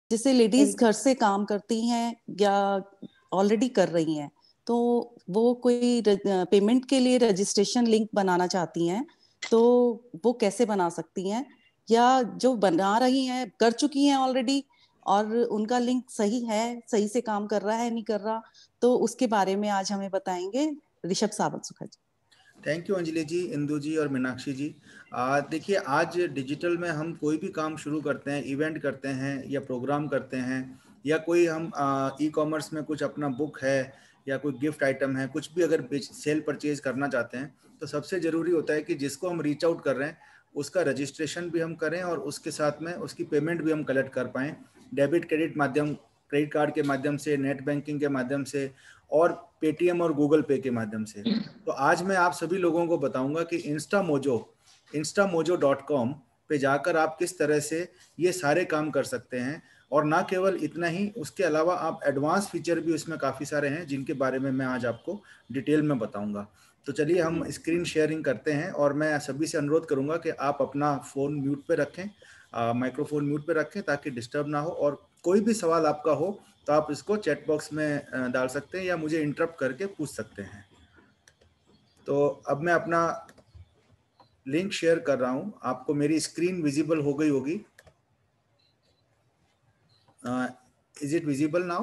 जैसे लेडीज एक घर से काम करती हैं या ऑलरेडी कर रही हैं, तो वो कोई पेमेंट के लिए रजिस्ट्रेशन लिंक बनाना चाहती हैं, तो वो कैसे बना सकती हैं? या जो बना रही हैं कर चुकी हैं ऑलरेडी और उनका लिंक सही है, सही से काम कर रहा है नहीं कर रहा, तो उसके बारे में आज हमें बताएंगे ऋषभ सावत सुखा जी। थैंक यू अंजलि जी, इंदु जी और मीनाक्षी जी। देखिए, आज डिजिटल में हम कोई भी काम शुरू करते हैं, इवेंट करते हैं या प्रोग्राम करते हैं, या कोई हम ई कॉमर्स में कुछ अपना बुक है या कोई गिफ्ट आइटम है, कुछ भी अगर सेल परचेज करना चाहते हैं, तो सबसे ज़रूरी होता है कि जिसको हम रीच आउट कर रहे हैं उसका रजिस्ट्रेशन भी हम करें और उसके साथ में उसकी पेमेंट भी हम कलेक्ट कर पाएँ। डेबिट क्रेडिट माध्यम, क्रेडिट कार्ड के माध्यम से, नेट बैंकिंग के माध्यम से और पेटीएम और गूगल पे के माध्यम से। तो आज मैं आप सभी लोगों को बताऊंगा कि instamojo.com पे जाकर आप किस तरह से ये सारे काम कर सकते हैं। और ना केवल इतना ही, उसके अलावा आप एडवांस फीचर भी उसमें काफ़ी सारे हैं जिनके बारे में मैं आज आपको डिटेल में बताऊंगा। तो चलिए हम स्क्रीन शेयरिंग करते हैं और मैं सभी से अनुरोध करूंगा कि आप अपना फ़ोन म्यूट पे रखें, माइक्रोफोन म्यूट पे रखें ताकि डिस्टर्ब ना हो। और कोई भी सवाल आपका हो तो आप इसको चैट बॉक्स में डाल सकते हैं या मुझे इंटरप्ट करके पूछ सकते हैं। तो अब मैं अपना लिंक शेयर कर रहा हूं, आपको मेरी स्क्रीन विजिबल हो गई होगी। Is it visible now?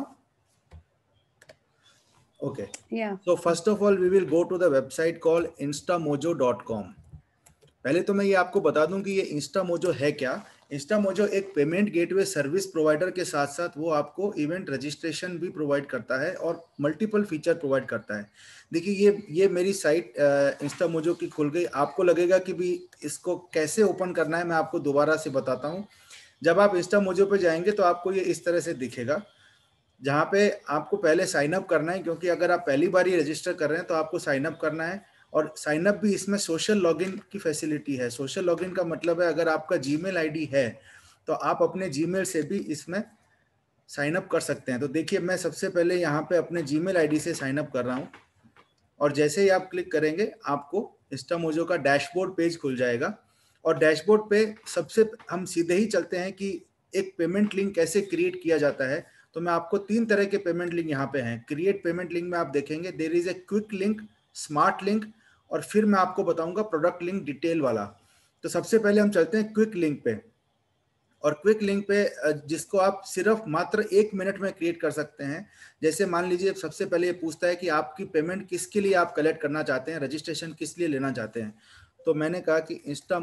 Okay. या So first of all, we will go to the website called instamojo.com. पहले तो मैं ये आपको बता दूं कि ये इंस्टामोजो है क्या। इंस्टामोजो एक पेमेंट गेटवे सर्विस प्रोवाइडर के साथ साथ वो आपको इवेंट रजिस्ट्रेशन भी प्रोवाइड करता है और मल्टीपल फीचर प्रोवाइड करता है। देखिए, ये मेरी साइट इंस्टामोजो की खुल गई। आपको लगेगा कि भी इसको कैसे ओपन करना है, मैं आपको दोबारा से बताता हूँ। जब आप इंस्टामोजो पे जाएंगे तो आपको ये इस तरह से दिखेगा, जहाँ पे आपको पहले साइन अप करना है, क्योंकि अगर आप पहली बार ही रजिस्टर कर रहे हैं तो आपको साइन अप करना है। और साइन अप भी इसमें सोशल लॉगिन की फैसिलिटी है। सोशल लॉगिन का मतलब है अगर आपका जीमेल आईडी है तो आप अपने जीमेल से भी इसमें साइन अप कर सकते हैं। तो देखिए, मैं सबसे पहले यहाँ पे अपने जीमेल आईडी से साइन अप कर रहा हूँ और जैसे ही आप क्लिक करेंगे आपको इंस्टामोजो का डैशबोर्ड पेज खुल जाएगा। और डैशबोर्ड पे सबसे हम सीधे ही चलते हैं कि एक पेमेंट लिंक कैसे क्रिएट किया जाता है। तो मैं आपको 3 तरह के पेमेंट लिंक यहाँ पे हैं। क्रिएट पेमेंट लिंक में आप देखेंगे there is a quick link, smart link, और फिर मैं आपको बताऊंगा प्रोडक्ट लिंक डिटेल वाला। तो सबसे पहले हम चलते हैं क्विक लिंक पे। और क्विक लिंक पे जिसको आप सिर्फ मात्र 1 मिनट में क्रिएट कर सकते हैं। जैसे मान लीजिए, सबसे पहले ये पूछता है कि आपकी पेमेंट किसके लिए आप कलेक्ट करना चाहते हैं, रजिस्ट्रेशन किस लिए लेना चाहते हैं। तो मैंने कहा कि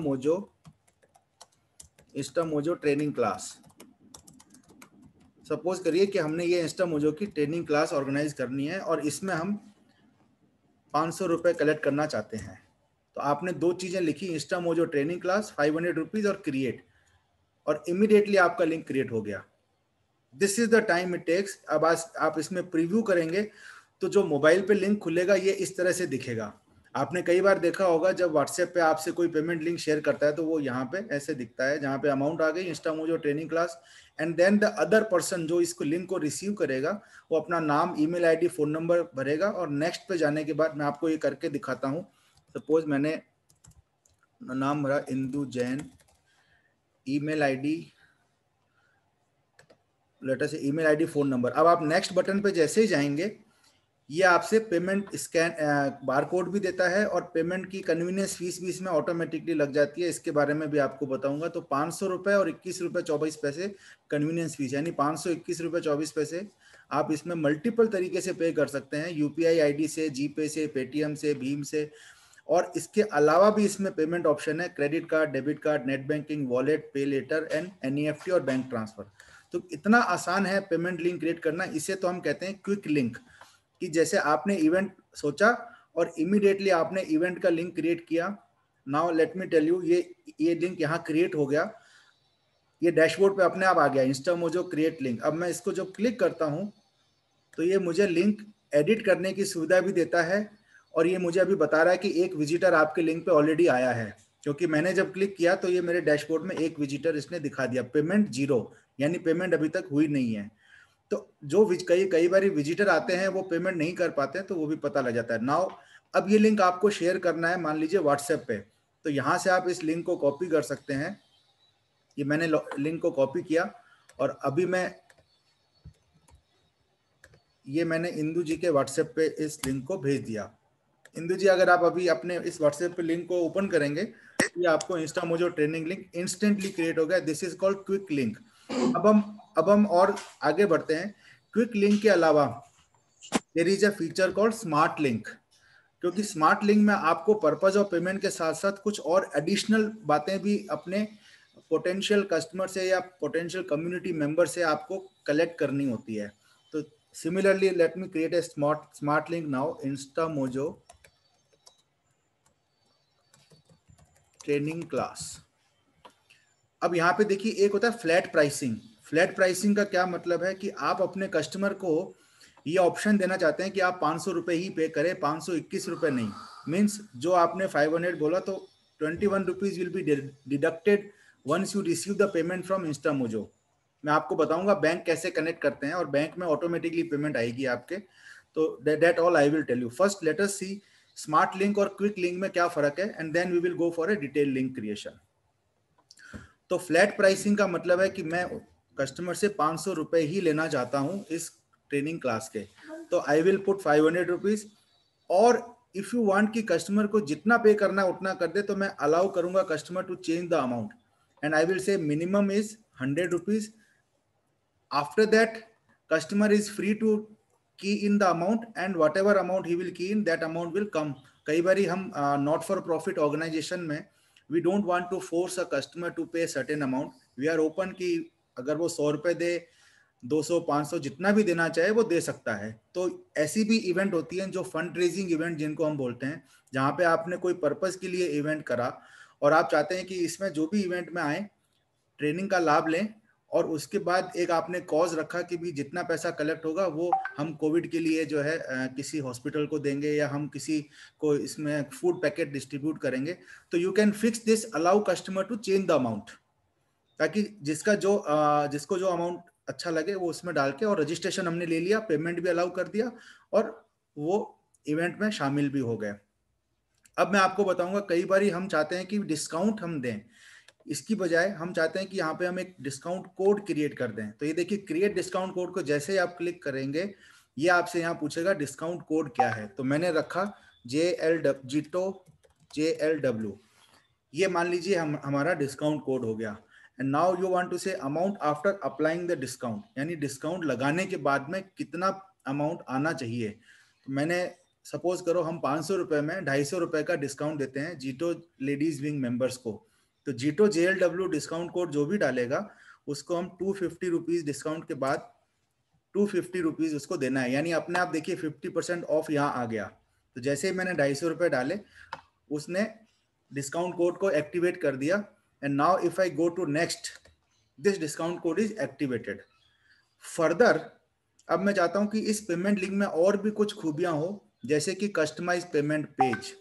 इंस्टामोजो ट्रेनिंग क्लास। सपोज करिए कि हमने ये इंस्टामोजो की ट्रेनिंग क्लास ऑर्गेनाइज करनी है और इसमें हम 500 रुपये कलेक्ट करना चाहते हैं। तो आपने 2 चीज़ें लिखी, इंस्टामोजो ट्रेनिंग क्लास 500 रुपीज़ और क्रिएट, और इमीडिएटली आपका लिंक क्रिएट हो गया। This is the time it takes. अब आप इसमें प्रीव्यू करेंगे तो जो मोबाइल पे लिंक खुलेगा ये इस तरह से दिखेगा। आपने कई बार देखा होगा जब व्हाट्सएप पे आपसे कोई पेमेंट लिंक शेयर करता है तो वो यहाँ पे ऐसे दिखता है, जहाँ पे अमाउंट आ गई Instamojo training class, and then the other person जो इसको लिंक को रिसीव करेगा वो अपना नाम, ईमेल आईडी, फोन नंबर भरेगा। और नेक्स्ट पे जाने के बाद मैं आपको ये करके दिखाता हूँ। सपोज मैंने नाम भरा Indu Jain, email ID, later से ईमेल आईडी, फोन नंबर। अब आप नेक्स्ट बटन पे जैसे ही जाएंगे ये आपसे पेमेंट स्कैन बार कोड भी देता है और पेमेंट की कन्वीनियंस फीस भी इसमें ऑटोमेटिकली लग जाती है। इसके बारे में भी आपको बताऊंगा। तो 500 रुपये और 21 रुपये 24 पैसे कन्वीनियंस फीस, यानी 521 रुपये 24 पैसे आप इसमें मल्टीपल तरीके से पे कर सकते हैं, यूपीआई आईडी से, जीपे से, पेटीएम से, भीम से। और इसके अलावा भी इसमें पेमेंट ऑप्शन है, credit card, debit card, net banking, wallet, pay later and NEFT और बैंक ट्रांसफर। तो इतना आसान है पेमेंट लिंक क्रिएट करना। इसे तो हम कहते हैं क्विक लिंक, कि जैसे आपने इवेंट सोचा और इमीडिएटली आपने इवेंट का लिंक क्रिएट किया। Now let me tell you, ये लिंक यहाँ क्रिएट हो गया, ये डैशबोर्ड पे अपने आप आ गया इंस्टामोजो क्रिएट लिंक। अब मैं इसको जब क्लिक करता हूँ तो ये मुझे लिंक एडिट करने की सुविधा भी देता है और ये मुझे अभी बता रहा है कि एक विजिटर आपके लिंक पे ऑलरेडी आया है, क्योंकि मैंने जब क्लिक किया तो ये मेरे डैशबोर्ड में एक विजिटर इसने दिखा दिया, पेमेंट 0, यानी पेमेंट अभी तक हुई नहीं है। तो जो कई बार विजिटर आते हैं वो पेमेंट नहीं कर पाते हैं, तो वो भी पता लग जाता है। नाउ अब ये लिंक आपको शेयर करना है, मान लीजिए व्हाट्सएप पे, तो यहाँ से आप इस लिंक को कॉपी कर सकते हैं। ये मैंने लिंक को कॉपी किया और अभी मैंने इंदु जी के व्हाट्सएप पे इस लिंक को भेज दिया। इंदु जी, अगर आप अभी अपने इस व्हाट्सएप पे लिंक को ओपन करेंगे, ये आपको Instamojo training link instantly create हो गया। This is called quick link. अब हम और आगे बढ़ते हैं। क्विक लिंक के अलावा there is a feature called smart link, क्योंकि स्मार्ट लिंक में आपको पर्पज ऑफ पेमेंट के साथ साथ कुछ और एडिशनल बातें भी अपने पोटेंशियल कस्टमर से या पोटेंशियल कम्युनिटी मेंबर से आपको कलेक्ट करनी होती है। तो similarly let me create a smart link now, Instamojo training class. अब यहाँ पे देखिए, एक होता है फ्लैट प्राइसिंग। फ्लैट प्राइसिंग का क्या मतलब है कि आप अपने कस्टमर को ये ऑप्शन देना चाहते हैं कि आप 500 रुपये ही पे करें, 521 रुपये नहीं। मीन्स जो आपने 500 बोला तो 21 rupees will be deducted once you receive the payment from Instamojo. मैं आपको बताऊंगा बैंक कैसे कनेक्ट करते हैं और बैंक में ऑटोमेटिकली पेमेंट आएगी आपके। तो that all I will tell you. First let us see smart link और क्विक लिंक में क्या फर्क है, and then we will go for a detail link creation. तो फ्लैट प्राइसिंग का मतलब है कि मैं कस्टमर से 500 रुपए ही लेना चाहता हूं इस ट्रेनिंग क्लास के, तो आई विल पुट 500 रुपीज। और इफ यू वांट कि कस्टमर को जितना पे करना है उतना कर दे, तो मैं अलाउ करूंगा customer to change the amount, and I will say minimum is 100 rupees. After that customer is free to key in the amount, and whatever amount he will key in, that amount will come. कई बारी हम not for profit organisation में we don't want to force a customer to pay certain amount. We are open कि अगर वो 100 रुपए दे, 200, 500 जितना भी देना चाहे वो दे सकता है। तो ऐसी भी इवेंट होती है जो फंड रेजिंग इवेंट जिनको हम बोलते हैं, जहाँ पे आपने कोई पर्पस के लिए इवेंट करा और आप चाहते हैं कि इसमें जो भी इवेंट में आए ट्रेनिंग का लाभ लें, और उसके बाद एक आपने कॉज रखा कि भी जितना पैसा कलेक्ट होगा वो हम कोविड के लिए जो है किसी हॉस्पिटल को देंगे या हम किसी को इसमें फूड पैकेट डिस्ट्रीब्यूट करेंगे। तो you can fix this, allow customer to change the amount, ताकि जिसको जो अमाउंट अच्छा लगे वो उसमें डाल के, और रजिस्ट्रेशन हमने ले लिया, पेमेंट भी अलाउ कर दिया और वो इवेंट में शामिल भी हो गए। अब मैं आपको बताऊंगा, कई बार हम चाहते हैं कि डिस्काउंट हम दें, इसकी बजाय हम चाहते हैं कि यहाँ पे हम एक डिस्काउंट कोड क्रिएट कर दें। तो ये देखिए, क्रिएट डिस्काउंट कोड को जैसे ही आप क्लिक करेंगे, ये आपसे यहाँ पूछेगा डिस्काउंट कोड क्या है। तो मैंने रखा JLW। ये मान लीजिए हमारा डिस्काउंट कोड हो गया। And now you want to say amount after applying the discount, यानी डिस्काउंट लगाने के बाद में कितना अमाउंट आना चाहिए। तो मैंने सपोज करो हम 500 रुपए में 250 रुपए का डिस्काउंट देते हैं जीटो लेडीज विंग मेंबर्स को। तो जीटो JLW डिस्काउंट कोड जो भी डालेगा उसको हम 250 रुपीज डिस्काउंट के बाद 250 रुपीज उसको देना है, यानी अपने आप देखिए 50% ऑफ यहाँ आ गया। तो जैसे ही मैंने 250 रुपए डाले, उसने डिस्काउंट कोड को एक्टिवेट कर दिया। And now if I go to next, this discount code is activated. Further अब मैं चाहता हूं कि इस पेमेंट लिंक में और भी कुछ खूबियां हो, जैसे कि कस्टमाइज पेमेंट पेज।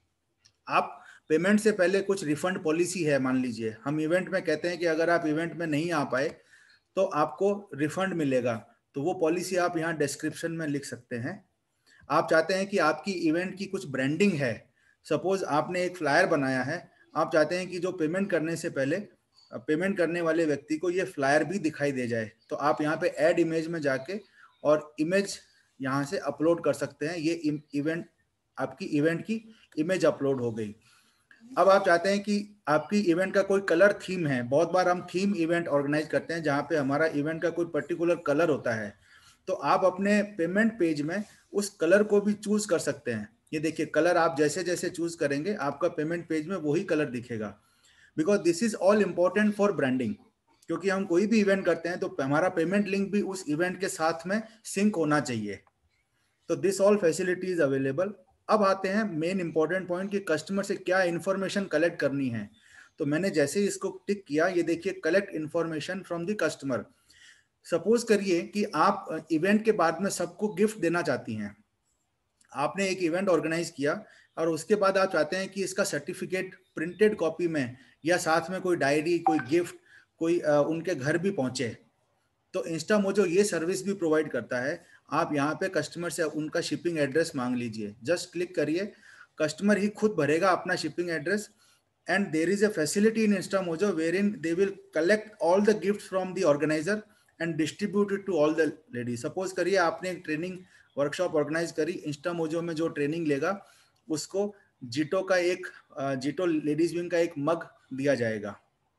आप पेमेंट से पहले कुछ रिफंड पॉलिसी है, मान लीजिए हम इवेंट में कहते हैं कि अगर आप इवेंट में नहीं आ पाए तो आपको रिफंड मिलेगा, तो वो पॉलिसी आप यहाँ डिस्क्रिप्शन में लिख सकते हैं। आप चाहते हैं कि आपकी इवेंट की कुछ ब्रांडिंग है, सपोज आपने एक फ्लायर बनाया है, आप चाहते हैं कि जो पेमेंट करने से पहले पेमेंट करने वाले व्यक्ति को ये फ्लायर भी दिखाई दे जाए, तो आप यहाँ पे ऐड इमेज में जाके और इमेज यहाँ से अपलोड कर सकते हैं। ये इवेंट, आपकी इवेंट की इमेज अपलोड हो गई। अब आप चाहते हैं कि आपकी इवेंट का कोई कलर थीम है, बहुत बार हम थीम इवेंट ऑर्गेनाइज करते हैं जहाँ पे हमारा इवेंट का कोई पर्टिकुलर कलर होता है, तो आप अपने पेमेंट पेज में उस कलर को भी चूज कर सकते हैं। ये देखिए, कलर आप जैसे जैसे चूज करेंगे आपका पेमेंट पेज में वही कलर दिखेगा, because this is all important for branding. क्योंकि हम कोई भी इवेंट करते हैं तो हमारा पेमेंट लिंक भी उस इवेंट के साथ में सिंक होना चाहिए। तो दिस ऑल फैसिलिटीज अवेलेबल। अब आते हैं मेन इंपॉर्टेंट पॉइंट कि कस्टमर से क्या इंफॉर्मेशन कलेक्ट करनी है। तो मैंने जैसे ही इसको टिक किया, ये देखिए collect information from the customer. Suppose करिए कि आप इवेंट के बाद में सबको गिफ्ट देना चाहती हैं। आपने एक इवेंट ऑर्गेनाइज किया और उसके बाद आप चाहते हैं कि इसका सर्टिफिकेट प्रिंटेड कॉपी में या साथ में कोई डायरी, कोई गिफ्ट, कोई उनके घर भी पहुंचे। तो इंस्टामोजो ये सर्विस भी प्रोवाइड करता है। आप यहाँ पे कस्टमर से उनका शिपिंग एड्रेस मांग लीजिए, जस्ट क्लिक करिए, कस्टमर ही खुद भरेगा अपना shipping address. and there is a facility in InstaMojo wherein they will collect all the gifts from the organizer and distribute it to all the ladies. Suppose करिए आपने एक ट्रेनिंग वर्कशॉप ऑर्गेनाइज करी, इंस्टामोजो में जो ट्रेनिंग लेगा उसको जीटो का एक जीटो लेडीज विंग का एक मग दिया जाएगा.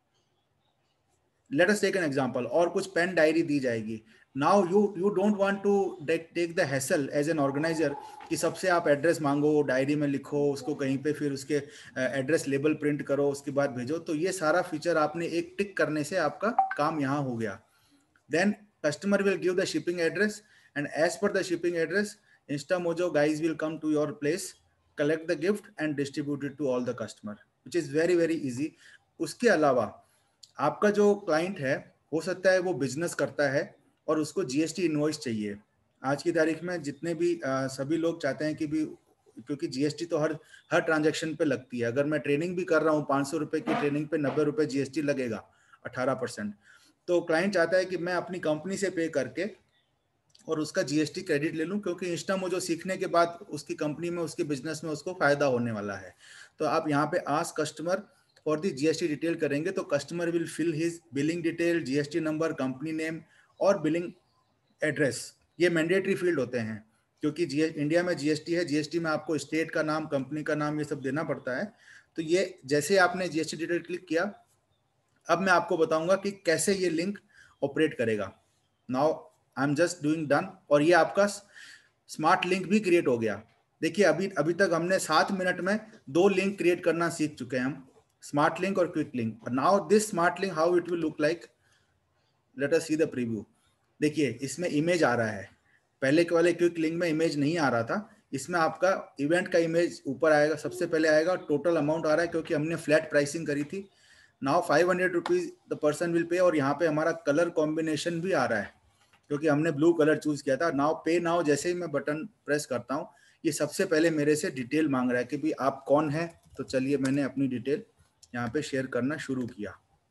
Let us take an example. और कुछ पेन डायरी दी जाएगी. Now you don't want to take the hassle as an organizer कि सबसे आप एड्रेस मांगो, डायरी में लिखो, उसको कहीं पे फिर उसके एड्रेस लेबल प्रिंट करो, उसके बाद भेजो. तो ये सारा फीचर आपने एक टिक करने से आपका काम यहाँ हो गया. Then customer will give the shipping address and as per the shipping address, InstaMojo guys will come to your place, collect the gift and distribute it to all the customer, which is very very easy. उसके अलावा आपका जो client है हो सकता है वो business करता है और उसको जीएसटी इनवॉइस चाहिए. आज की तारीख में जितने भी सभी लोग चाहते हैं कि भी, क्योंकि जीएसटी तो हर ट्रांजैक्शन पे लगती है. अगर मैं ट्रेनिंग भी कर रहा हूँ 500 रुपए की ट्रेनिंग पे 90 रुपए जीएसटी लगेगा 18%. तो क्लाइंट चाहता है कि मैं अपनी कंपनी से पे करके और उसका जीएसटी क्रेडिट ले लूं, क्योंकि इंस्टामोजो सीखने के बाद उसकी कंपनी में उसके बिजनेस में उसको फायदा होने वाला है. तो आप यहाँ पे ask customer for the GST detail करेंगे तो customer will fill his billing detail, GST number, company name और बिलिंग एड्रेस. ये मैंडेटरी फील्ड होते हैं क्योंकि इंडिया में जीएसटी है. जीएसटी में आपको स्टेट का नाम, कंपनी का नाम, ये सब देना पड़ता है. तो ये जैसे आपने जीएसटी डिटेल क्लिक किया, अब मैं आपको बताऊंगा कि कैसे ये लिंक ऑपरेट करेगा. Now I am just doing done और ये आपका स्मार्ट लिंक भी क्रिएट हो गया. देखिए अभी तक हमने 7 मिनट में 2 लिंक क्रिएट करना सीख चुके हैं हम, स्मार्ट लिंक और quick link. Now this smart link how it will look like, let us see the preview. देखिए इसमें इमेज आ रहा है, पहले के वाले क्विक लिंक में इमेज नहीं आ रहा था. इसमें आपका इवेंट का इमेज ऊपर आएगा, सबसे पहले आएगा. टोटल अमाउंट आ रहा है क्योंकि हमने फ्लैट प्राइसिंग करी थी. Now 500 rupees the person will pay. और यहाँ पे हमारा कलर कॉम्बिनेशन भी आ रहा है क्योंकि हमने ब्लू कलर चूज किया था. नाउ पे नाउ जैसे ही मैं बटन प्रेस करता हूँ, ये सबसे पहले मेरे से डिटेल मांग रहा है कि भाई आप कौन है. तो चलिए मैंने अपनी डिटेल यहाँ पे शेयर करना शुरू किया,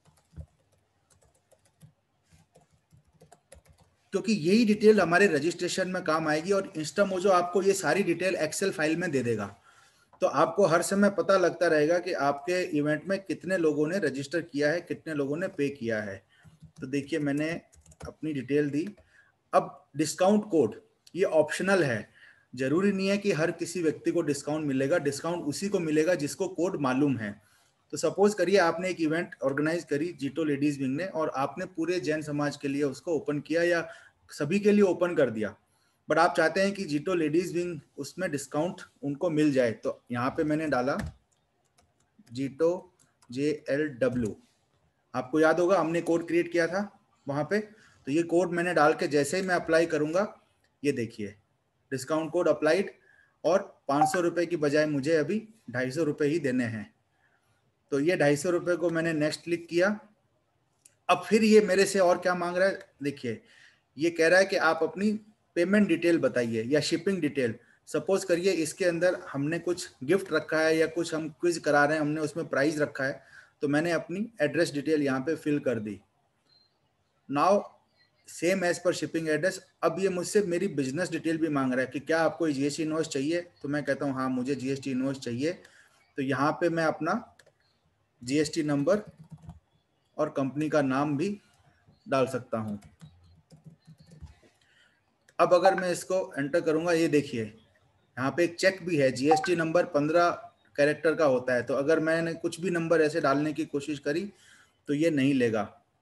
क्योंकि यही डिटेल हमारे रजिस्ट्रेशन में काम आएगी और इंस्टामोजो आपको ये सारी डिटेल एक्सेल फाइल में दे देगा. तो आपको हर समय पता लगता रहेगा कि आपके इवेंट में कितने लोगों ने रजिस्टर किया है, कितने लोगों ने पे किया है. तो देखिए मैंने अपनी डिटेल दी. अब डिस्काउंट कोड ये ऑप्शनल है, जरूरी नहीं है कि हर किसी व्यक्ति को डिस्काउंट मिलेगा. डिस्काउंट उसी को मिलेगा जिसको कोड मालूम है. तो सपोज करिए आपने एक इवेंट ऑर्गेनाइज करी जीटो लेडीज विंग ने और आपने पूरे जैन समाज के लिए उसको ओपन किया या सभी के लिए ओपन कर दिया, बट आप चाहते हैं कि जीटो लेडीज विंग उसमें डिस्काउंट उनको मिल जाए. तो यहाँ पे मैंने डाला जीटो JLW. आपको याद होगा हमने कोड क्रिएट किया था वहां पे. तो ये कोड मैंने डाल के जैसे ही मैं अप्लाई करूंगा, ये देखिए डिस्काउंट कोड अप्लाइड और 500 रुपए की बजाय मुझे अभी 250 रुपए ही देने हैं. तो ये 250 रुपए को मैंने नेक्स्ट क्लिक किया. अब फिर ये मेरे से और क्या मांग रहा है, देखिए ये कह रहा है कि आप अपनी पेमेंट डिटेल बताइए या शिपिंग डिटेल. सपोज करिए इसके अंदर हमने कुछ गिफ्ट रखा है या कुछ हम क्विज करा रहे हैं, हमने उसमें प्राइज रखा है. तो मैंने अपनी एड्रेस डिटेल यहाँ पे फिल कर दी. Now same as per shipping address. अब ये मुझसे मेरी बिजनेस डिटेल भी मांग रहा है कि क्या आपको जीएसटी इनवॉइस चाहिए. तो मैं कहता हूँ हाँ मुझे जीएसटी इनवॉइस चाहिए. तो यहाँ पे मैं अपना जीएसटी नंबर और कंपनी का नाम भी डाल सकता हूँ. अब अगर मैं इसको एंटर करूंगा, ये देखिए यहाँ पे एक चेक भी है. जीएसटी नंबर 15 कैरेक्टर का होता है. तो अगर मैंने कुछ भी नंबर ऐसे डालने की कोशिश करी तो ये नहीं लेगा.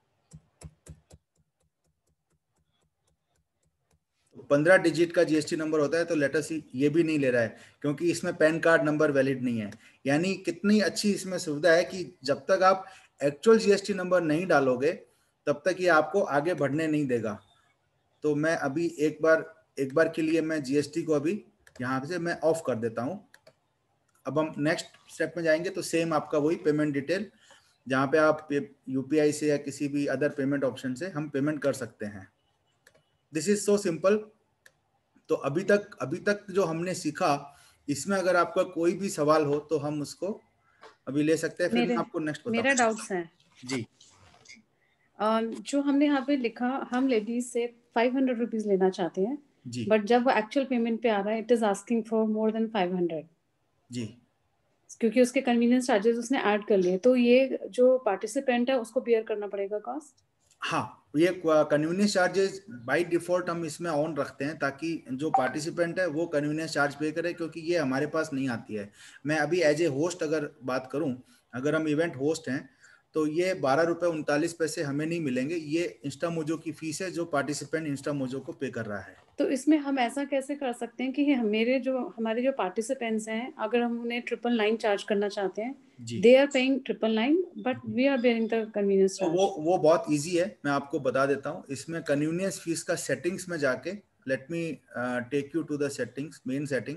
15 डिजिट का जीएसटी नंबर होता है. तो लेट अस सी, ये भी नहीं ले रहा है क्योंकि इसमें पैन कार्ड नंबर वैलिड नहीं है. यानी कितनी अच्छी इसमें सुविधा है कि जब तक आप एक्चुअल जीएसटी नंबर नहीं डालोगे तब तक ये आपको आगे बढ़ने नहीं देगा. तो मैं अभी एक बार के लिए मैं जीएसटी को अभी यहाँ से मैं ऑफ कर देता हूँ. अब हम नेक्स्ट स्टेप में जाएंगे. तो सेम आपका वही पेमेंट डिटेल जहाँ पे आप यूपीआई से या किसी भी अदर पेमेंट ऑप्शन से हम पेमेंट कर सकते हैं. This is so simple. तो अभी तक जो हमने सीखा, इसमें अगर आपका कोई भी सवाल हो तो हम उसको अभी ले सकते हैं. फिर मैं आपको नेक्स्ट बताऊँ. मेरा डाउट्स है जी. जो हमने यहाँ पे लिखा, हम लेडीज से 500 रुपीज लेना चाहते हैं जी. बट जब एक्चुअल पेमेंट पे आ रहा है it is asking for more than 500. जी. क्योंकि उसके कन्वीनियंस चार्जेस उसने ऐड कर लिए, तो ये जो पार्टिसिपेंट है उसको बियर करना पड़ेगा कॉस्ट। हाँ, ये कन्वीनियंस चार्जेस बाय डिफॉल्ट हम इसमें ऑन रखते हैं ताकि जो पार्टिसिपेंट है वो कन्वीनियंस चार्ज पे करे, क्योंकि ये हमारे पास नहीं आती है। मैं अभी एज ए होस्ट अगर बात करूं, अगर हम इवेंट होस्ट हैं तो ये 12 रुपये 39 पैसे हमें नहीं मिलेंगे। ये इंस्टामोजो की फीस है जो पार्टिसिपेंट इंस्टामोजो को पे कर रहा है। तो इसमें हम ऐसा कैसे कर सकते हैं कि हमारे जो पार्टिसिपेंट्स हैं, अगर हम उन्हें 999 चार्ज करना चाहते हैं, they are paying 999 but we are bearing the convenience तो चार्ज। वो बहुत इजी है, मैं आपको बता देता हूँ। इसमें कन्वीनियंस फीस का सेटिंग्स में जाके, let me take you to the settings, main setting.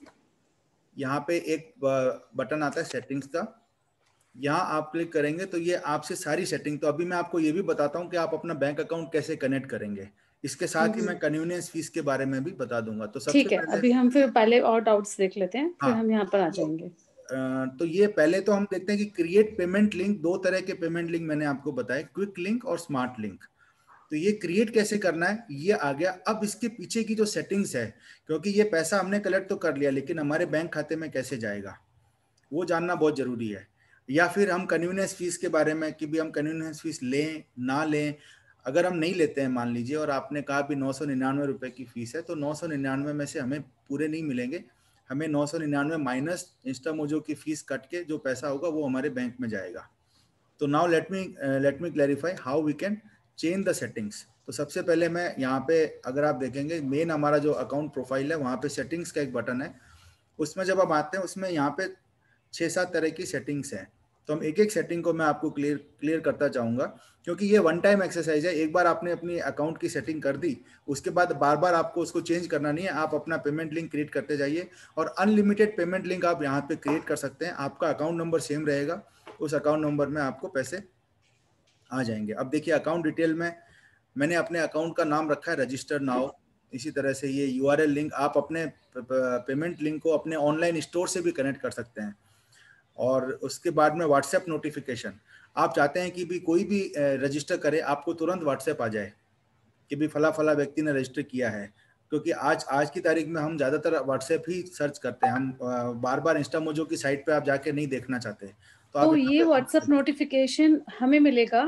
यहाँ पे एक बटन आता है सेटिंग्स का, यहाँ आप क्लिक करेंगे तो ये आपसे सारी सेटिंग, तो अभी मैं आपको ये भी बताता हूँ कि आप अपना बैंक अकाउंट कैसे कनेक्ट करेंगे। इसके साथ ही मैं कन्वीनियंस फीस के बारे में भी बता दूंगा। तो सबसे ठीक है, पहले अभी हम फिर पहले और डाउट्स देख लेते हैं, फिर हाँ, हम यहाँ पर आ जाएंगे। तो ये पहले तो हम देखते हैं कि क्रिएट पेमेंट लिंक, दो तरह के पेमेंट लिंक मैंने आपको बताए, क्विक लिंक और स्मार्ट लिंक। तो ये क्रिएट कैसे करना है ये आ गया। अब इसके पीछे की जो सेटिंग्स है, क्योंकि ये पैसा हमने कलेक्ट तो कर लिया लेकिन हमारे बैंक खाते में कैसे जाएगा वो जानना बहुत जरूरी है। या फिर हम कन्वीनियंस फीस के बारे में कि भी हम कन्वीनियंस फीस लें ना लें। अगर हम नहीं लेते हैं मान लीजिए, और आपने कहा भी 999 रुपए की फीस है, तो 999 में से हमें पूरे नहीं मिलेंगे, हमें 999 माइनस इंस्टामोजो की फीस कट के जो पैसा होगा वो हमारे बैंक में जाएगा। तो now let me clarify how we can change the settings. तो सबसे पहले मैं यहाँ पे, अगर आप देखेंगे मेन हमारा जो अकाउंट प्रोफाइल है वहाँ पे सेटिंग्स का एक बटन है, उसमें जब आप आते हैं उसमें यहाँ पे 6-7 तरह की सेटिंग्स हैं। तो हम एक एक सेटिंग को मैं आपको क्लियर करता चाहूँगा, क्योंकि ये वन टाइम एक्सरसाइज है। एक बार आपने अपनी अकाउंट की सेटिंग कर दी, उसके बाद बार बार आपको उसको चेंज करना नहीं है। आप अपना पेमेंट लिंक क्रिएट करते जाइए और अनलिमिटेड पेमेंट लिंक आप यहाँ पे क्रिएट कर सकते हैं। आपका अकाउंट नंबर सेम रहेगा, उस अकाउंट नंबर में आपको पैसे आ जाएंगे। अब देखिए अकाउंट डिटेल में मैंने अपने अकाउंट का नाम रखा है रजिस्टर नाउ। इसी तरह से ये यूआरएल लिंक आप अपने पेमेंट लिंक को अपने ऑनलाइन स्टोर से भी कनेक्ट कर सकते हैं। और उसके बाद में व्हाट्सएप नोटिफिकेशन, आप चाहते हैं कि भी कोई भी रजिस्टर करे आपको तुरंत व्हाट्सएप आ जाए कि भी फला फला व्यक्ति ने रजिस्टर किया है, क्योंकि आज की तारीख में हम ज़्यादातर व्हाट्सएप ही सर्च करते हैं। हम बार बार इंस्टामोजो की साइट पे आप जाके नहीं देखना चाहते। तो ये व्हाट्सएप नोटिफिकेशन हमें मिलेगा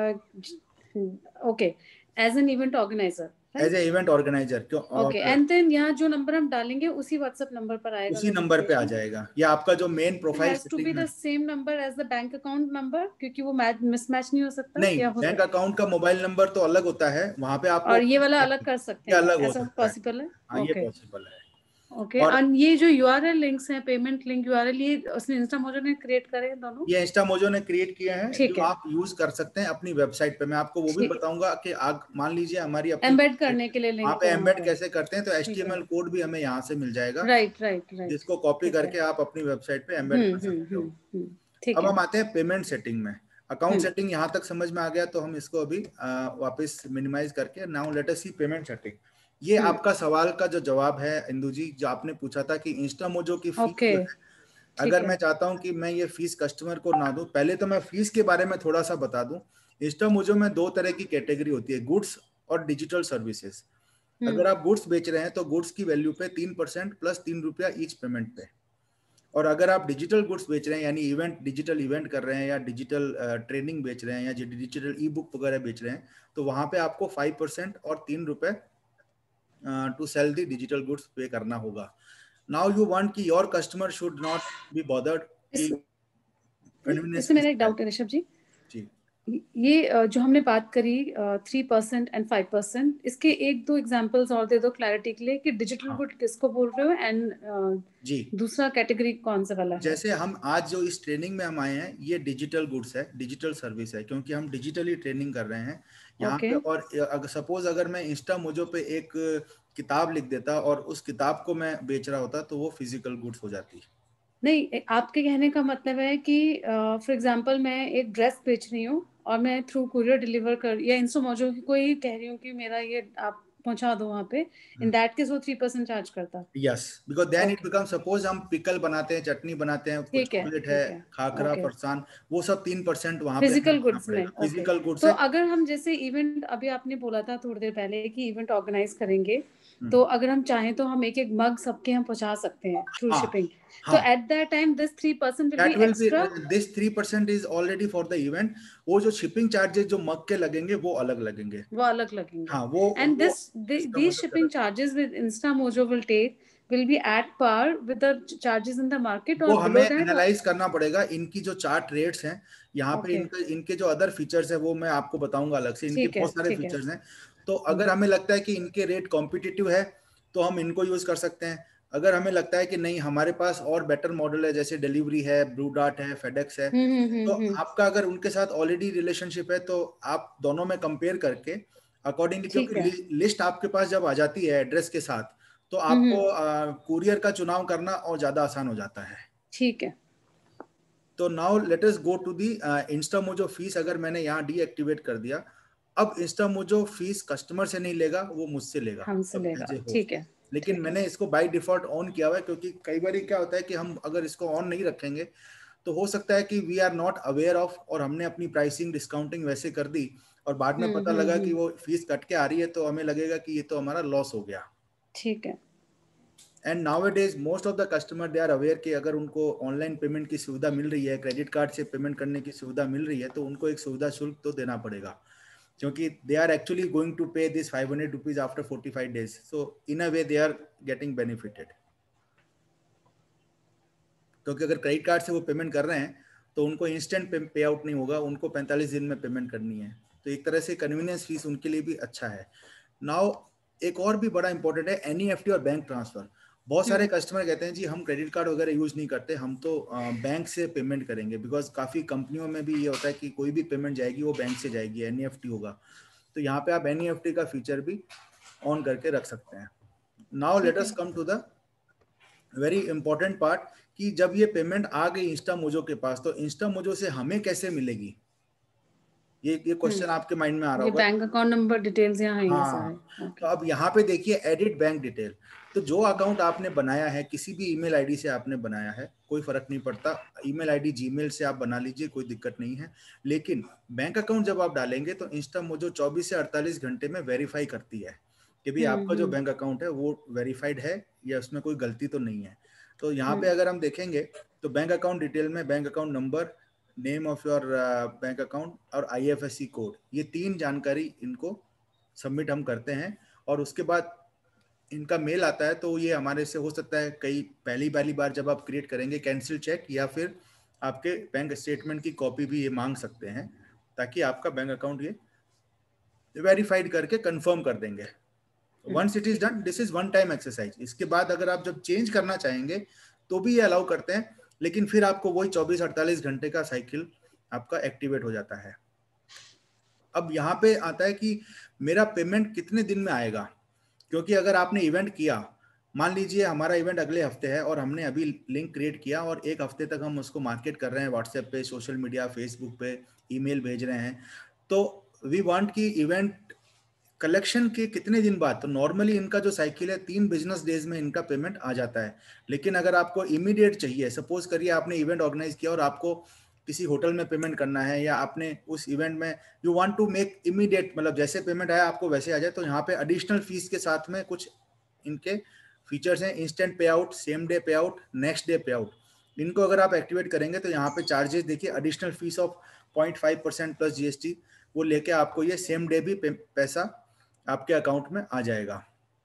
okay as an event organiser, as a event organiser क्यों? ओके, एंड देन यहाँ जो नंबर हम डालेंगे उसी व्हाट्सएप नंबर पर आएगा, उसी नंबर पे आ जाएगा। या आपका जो main profile has to be the same number as the bank account number, क्योंकि वो मिसमैच नहीं हो सकता। नहीं, बैंक अकाउंट का मोबाइल नंबर तो अलग होता है, वहाँ पे आपको और ये वाला अलग कर सकते हैं, अलग हो ऐसा सकता है। पॉसिबल है? हाँ, ये पॉसिबल है। ओके, और ये जो यूआरएल लिंक्स हैं, पेमेंट लिंक यूआरएल, ये उसने इंस्टामोजो ने क्रिएट करे हैं दोनों? ये इंस्टामोजो ने क्रिएट किया है, जो आप यूज कर सकते हैं अपनी वेबसाइट पे। मैं आपको वो भी बताऊंगा कि आप मान लीजिए हमारी अपनी एम्बेड करने के लिए लिंक वहाँ पे एम्बेड कैसे करते हैं। तो HTML कोड भी हमें यहाँ से मिल जाएगा, राइट, जिसको कॉपी करके आप अपनी वेबसाइट पे एम्बेड कर सकते हो। अब हम आते हैं पेमेंट सेटिंग में। अकाउंट सेटिंग यहाँ तक समझ में आ गया, तो हम इसको अभी वापस मिनिमाइज करके now let us see payment setting. ये आपका सवाल का जो जवाब है इंदु जी, जो आपने पूछा था कि इंस्टामोजो की फीस अगर मैं चाहता हूं कि मैं ये फीस कस्टमर को ना दूं, पहले तो मैं फीस के बारे में थोड़ा सा बता दूं। इंस्टामोजो में दो तरह की कैटेगरी होती है, गुड्स और डिजिटल सर्विसेज। अगर आप गुड्स बेच रहे हैं तो गुड्स की वैल्यू पे 3% प्लस 3 रुपया ईच पेमेंट पे। और अगर आप डिजिटल गुड्स बेच रहे हैं यानी डिजिटल इवेंट कर रहे हैं या डिजिटल ट्रेनिंग बेच रहे हैं या डिजिटल ई बुक वगैरह बेच रहे हैं, तो वहां पे आपको 5% और 3 रुपए to sell the digital goods pay करना होगा। नाउ यू वांट कि your customer should not be bothered. इसमें मेरा एक डाउट है ऋषभ जी, ये जो हमने बात करी 3% एंड 5%, इसके एक दो एग्जांपल्स और दे दो क्लैरिटी के लिए कि डिजिटल गुड किसको बोल रहे हो एंड जी दूसरा कैटेगरी कौन सा वाला है? जैसे हम आज जो इस ट्रेनिंग में हम आए हैं ये डिजिटल गुड्स है, डिजिटल सर्विस है, क्योंकि हम डिजिटली ट्रेनिंग कर रहे हैं यहाँ पे। और अगर सपोज अगर मैं इंस्टामोजो पे एक किताब लिख देता और उस किताब को मैं बेच रहा होता तो वो फिजिकल गुड्स हो जाती। नहीं, आपके कहने का मतलब है कि फॉर एग्जांपल मैं एक ड्रेस बेच रही हूँ और मैं थ्रू कुरियर डिलीवर कर या इंस्टामोजो की कोई कह रही हूँ कि मेरा ये आप पहुंचा दो वहां पे, इन दैट केस वो 3% चार्ज करता। Yes, because then it become, suppose हम पिकल बनाते हैं, चटनी बनाते हैं, कुछ चॉकलेट है, खाखरा, फरसान, वो सब 3% वहां पे फिजिकल गुड्स में। फिजिकल गुड्स तो है। अगर हम जैसे इवेंट, अभी आपने बोला था थोड़ी देर पहले कि इवेंट ऑर्गेनाइज करेंगे, तो अगर हम चाहें तो हम एक एक मग सबके हम पहुंचा सकते हैं थ्रू शिपिंग। तो at that time this 3% will be extra. This 3% is already for the event. वो जो शिपिंग चार्जेस जो मग के लगेंगे वो अलग लगेंगे, वो अलग लगेंगे। हाँ, वो and these shipping charges with InstaMojo will take will be at par with the charges in the market or वो below हमें that? एनालाइज करना पड़ेगा। इनकी जो चार्ट रेट्स हैं यहाँ पे, इनके जो अदर फीचर्स है वो मैं आपको बताऊंगा अलग से। इनके बहुत सारे फीचर्स हैं, तो अगर हमें लगता है कि इनके रेट कॉम्पिटिटिव है तो हम इनको यूज कर सकते हैं। अगर हमें लगता है कि नहीं, हमारे पास और बेटर मॉडल है, जैसे डिलीवरी है, ब्लू डार्ट है, फेडेक्स है, तो आपका अगर उनके साथ ऑलरेडी रिलेशनशिप है तो आप दोनों में कंपेयर करके अकॉर्डिंगली, क्योंकि लिस्ट आपके पास जब आ जाती है एड्रेस के साथ, तो आपको कुरियर का चुनाव करना और ज्यादा आसान हो जाता है। ठीक है। तो now let us go to the Instamojo fee. अगर मैंने यहाँ डीएक्टिवेट कर दिया, अब इंस्टामोजो फीस कस्टमर से नहीं लेगा, वो मुझसे लेगा, हमसे लेगा। ठीक है। लेकिन मैंने इसको बाय डिफॉल्ट ऑन किया हुआ है, क्योंकि कई बार क्या होता है कि हम अगर इसको ऑन नहीं रखेंगे तो हो सकता है कि we are not aware of, और हमने अपनी प्राइसिंग डिस्काउंटिंग वैसे कर दी और बाद में पता लगा कि वो फीस कट के आ रही है, तो हमें लगेगा कि ये तो हमारा लॉस हो गया। ठीक है। And nowadays most of the customer they are aware कि अगर उनको ऑनलाइन पेमेंट की सुविधा मिल रही है, क्रेडिट कार्ड से पेमेंट करने की सुविधा मिल रही है, तो उनको एक सुविधा शुल्क तो देना पड़ेगा, क्योंकि they are actually going to pay this 500 rupees after 45 days, so in a way they are getting benefited. क्योंकि अगर क्रेडिट कार्ड से वो पेमेंट कर रहे हैं तो उनको इंस्टेंट पे आउट नहीं होगा, उनको 45 दिन में पेमेंट करनी है, तो एक तरह से कन्वीनियंस फीस उनके लिए भी अच्छा है। नाउ एक और भी बड़ा इंपॉर्टेंट है एनईएफटी और बैंक ट्रांसफर। बहुत सारे कस्टमर कहते हैं जी हम क्रेडिट कार्ड वगैरह यूज नहीं करते, हम तो बैंक से पेमेंट करेंगे, बिकॉज काफी कंपनियों में भी ये होता है कि कोई भी पेमेंट जाएगी वो बैंक से जाएगी, एनईएफटी होगा। तो यहाँ पे आप एनईएफटी का फीचर भी ऑन करके रख सकते हैं। Now let us come to the very important part कि जब ये पेमेंट आ गई इंस्टामोजो के पास, तो इंस्टामोजो से हमें कैसे मिलेगी, ये क्वेश्चन आपके माइंड में आ रहा होगा। बैंक अकाउंट नंबर डिटेल्स यहाँ आएंगे हाँ, सारे। तो अब यहाँ पे देखिए एडिट बैंक डिटेल। तो जो अकाउंट आपने बनाया है, किसी भी ईमेल आईडी से आपने बनाया है, कोई फर्क नहीं पड़ता, ईमेल आईडी जीमेल से आप बना लीजिए, कोई दिक्कत नहीं है। लेकिन बैंक अकाउंट जब आप डालेंगे तो इंस्टामोजो 24 से 48 घंटे में वेरीफाई करती है कि भाई आपका जो बैंक अकाउंट है वो वेरीफाइड है या उसमें कोई गलती तो नहीं है। तो यहाँ पे अगर हम देखेंगे तो बैंक अकाउंट डिटेल में bank account number, name of your bank account और आईएफएससी कोड, ये 3 जानकारी इनको सबमिट हम करते हैं, और उसके बाद इनका मेल आता है। तो ये हमारे से हो सकता है कई पहली बार जब आप क्रिएट करेंगे कैंसिल चेक या फिर आपके बैंक स्टेटमेंट की कॉपी भी ये मांग सकते हैं, ताकि आपका बैंक अकाउंट ये वेरीफाइड करके कंफर्म कर देंगे। Once it is done, this is one time exercise. इसके बाद अगर आप जब चेंज करना चाहेंगे तो भी ये अलाउ करते हैं, लेकिन फिर आपको वही 24-48 घंटे का साइकिल आपका एक्टिवेट हो जाता है। अब यहाँ पे आता है कि मेरा पेमेंट कितने दिन में आएगा, क्योंकि अगर आपने इवेंट किया, मान लीजिए हमारा इवेंट अगले हफ्ते है और हमने अभी लिंक क्रिएट किया और 1 हफ्ते तक हम उसको मार्केट कर रहे हैं व्हाट्सएप पे, सोशल मीडिया, फेसबुक पे, ईमेल भेज रहे हैं, तो वी वांट की इवेंट कलेक्शन के कितने दिन बाद। तो नॉर्मली इनका जो साइकिल है 3 बिजनेस डेज में इनका पेमेंट आ जाता है। लेकिन अगर आपको इमीडिएट चाहिए, सपोज करिए आपने इवेंट ऑर्गेनाइज किया और आपको किसी होटल में पेमेंट करना है, या आपने उस इवेंट में you want to make immediate, मतलब जैसे पेमेंट आया आपको वैसे आ जाए, तो यहाँ पे एडिशनल फीस के साथ में कुछ इनके फीचर्स हैं, instant pay out, same day pay out, next day pay out. इनको अगर आप एक्टिवेट करेंगे तो यहाँ पे चार्जेस देखिए, additional fee of 0.5% plus GST, वो लेके आपको ये सेम डे भी पैसा आपके अकाउंट में आ जाएगा।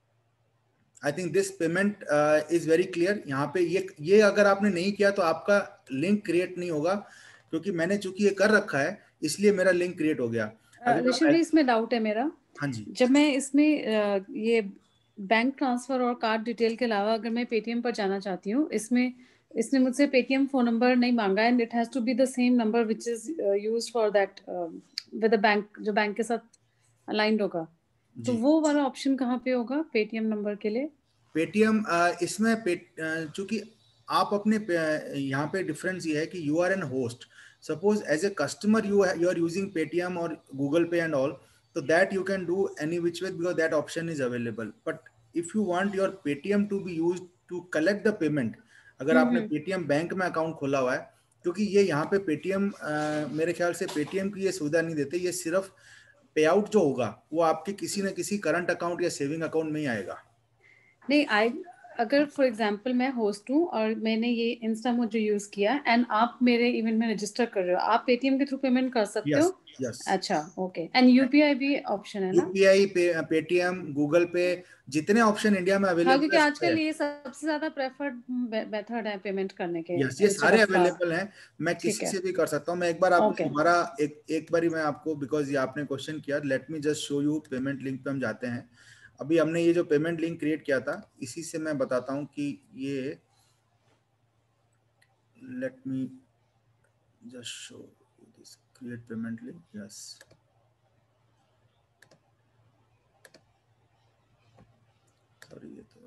I think this payment is very clear. यहाँ पे ये अगर आपने नहीं किया तो आपका लिंक क्रिएट नहीं होगा, क्योंकि मैंने चूंकि ये कर रखा है इसलिए मेरा लिंक क्रिएट हो गया। ऋषि जी इसमें डाउट है मेरा। हाँ जी। जब मैं इसमें ये बैंक ट्रांसफर और कार्ड डिटेल के अलावा अगर मैं पेटीएम पर जाना चाहती हूँ, इसने मुझसे पेटीएम फोन नंबर नहीं मांगा, and it has to be the same number which is used for that with the bank, जो बैंक के साथ अलाइंड होगा। तो वो वाला ऑप्शन कहाँ पे होगा पेटीएम नंबर के लिए? पेटीएम इसमें चूंकि आप अपने यहाँ पे डिफरेंस ये है कि you are an host. Suppose as a customer you are using Paytm और Google Pay and all, So that you can do any which way because that option is available. But if you want your Paytm to be used to collect the payment, अगर आपने Paytm bank में account खोला हुआ है, क्योंकि ये यहाँ पे Paytm मेरे ख्याल से Paytm की ये सुविधा नहीं देते, ये सिर्फ पे आउट जो होगा वो आपके किसी न किसी करंट अकाउंट या सेविंग अकाउंट में ही आएगा. नहीं, अगर फॉर एग्जांपल मैं होस्ट हूँ और मैंने ये इंस्टामोजो यूज किया एंड आप मेरे इवेंट में रजिस्टर कर रहे हो, आप पेटीएम के थ्रू पेमेंट कर सकते हो? यस. अच्छा, ओके. एंड यूपीआई भी ऑप्शन है ना? यूपीआई, पेटीएम, गूगल पे, जितने ऑप्शन इंडिया में अवेलेबल है. क्योंकि आजकल ये सबसे ज्यादा प्रेफर्ड मेथड है पेमेंट करने के. यस, ये सारे अवेलेबल हैं. मैं किसी से भी कर सकता हूँ. मैं एक बार आपको दोबारा एक बार मैं आपको, बिकॉज ये आपने क्वेश्चन किया, let me just show you. Payment link पे हम जाते हैं. अभी हमने ये जो पेमेंट लिंक क्रिएट किया था, इसी से मैं बताता हूँ कि ये, let me just show this create payment link. Yes, sorry, ये तो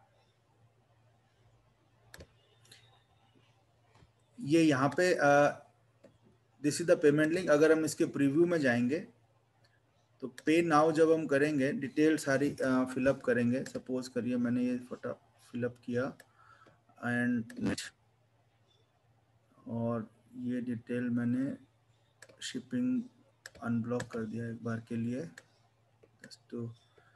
ये यहाँ पे this is the payment link. अगर हम इसके प्रीव्यू में जाएंगे तो पे नाउ जब हम करेंगे, डिटेल सारी फिलअप करेंगे. सपोज करिए मैंने ये फोटो फिलअप किया एंड और ये डिटेल मैंने शिपिंग अनब्लॉक कर दिया एक बार के लिए. Just to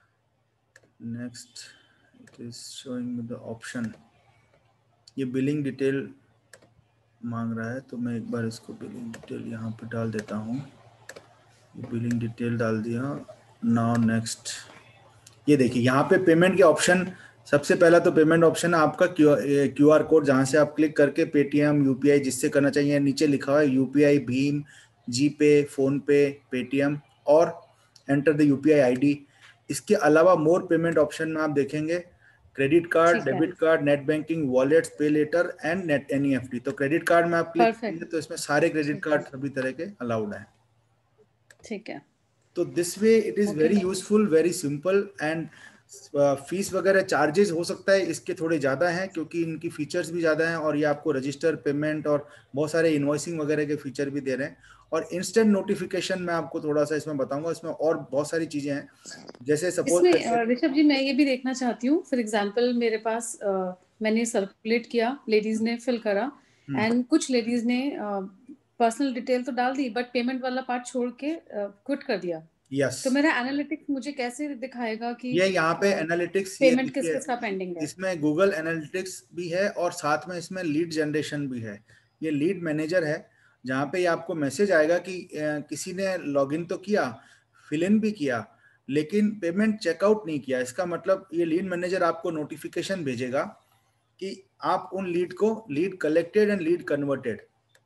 next, it is showing the option. ये बिलिंग डिटेल मांग रहा है, तो मैं एक बार इसको बिलिंग डिटेल यहाँ पे डाल देता हूँ. बिलिंग डिटेल डाल दिया. नाउ नेक्स्ट, ये देखिए यहाँ पे पेमेंट के ऑप्शन. सबसे पहला तो पेमेंट ऑप्शन है आपका क्यूआर कोड, जहाँ से आप क्लिक करके पेटीएम, यूपीआई जिससे करना चाहिए. नीचे लिखा हुआ है यूपीआई, भीम, जीपे, फोन पे, पेटीएम और एंटर द यूपीआई आईडी. इसके अलावा मोर पेमेंट ऑप्शन में आप देखेंगे credit card, debit card, net banking, wallets, pay later and net NEFT. तो क्रेडिट कार्ड में आप क्लिक करेंगे तो इसमें सारे क्रेडिट कार्ड सभी तरह के अलाउड हैं. ठीक है. तो this way it is very useful, very simple. And fee वगैरह चार्जेस हो सकता है इसके थोड़े ज़्यादा हैं क्योंकि इनकी फीचर्स भी ज़्यादा हैं और ये आपको रजिस्टर, पेमेंट और बहुत सारे इनवॉइसिंग वगैरह के फीचर भी दे रहे हैं. और इंस्टेंट नोटिफिकेशन मैं आपको थोड़ा सा इसमें बताऊंगा. इसमें और बहुत सारी चीज़ें हैं, जैसे सपोज ऋषभ जी मैं ये भी देखना चाहती हूँ. फॉर एग्जाम्पल मेरे पास मैंने सर्कुलेट किया, लेडीज ने फिल करा एंड कुछ लेडीज ने पर्सनल डिटेल तो डाल दी बट पेमेंट वाला पार्ट छोड़ के क्विट कर दिया. यस. तो मेरा एनालिटिक्स मुझे कैसे दिखाएगा कि ये यहाँ पे एनालिटिक्स, पेमेंट किसका पेंडिंग है? इसमें गूगल एनालिटिक्स भी है और साथ में इसमें लीड जनरेशन भी है. ये लीड मैनेजर है जहाँ पे आपको मैसेज आएगा कि किसी ने लॉगिन तो किया, फिल इन भी किया, लेकिन पेमेंट चेकआउट नहीं किया. इसका मतलब ये लीड मैनेजर आपको नोटिफिकेशन भेजेगा कि आप उन लीड को, lead collected and lead converted.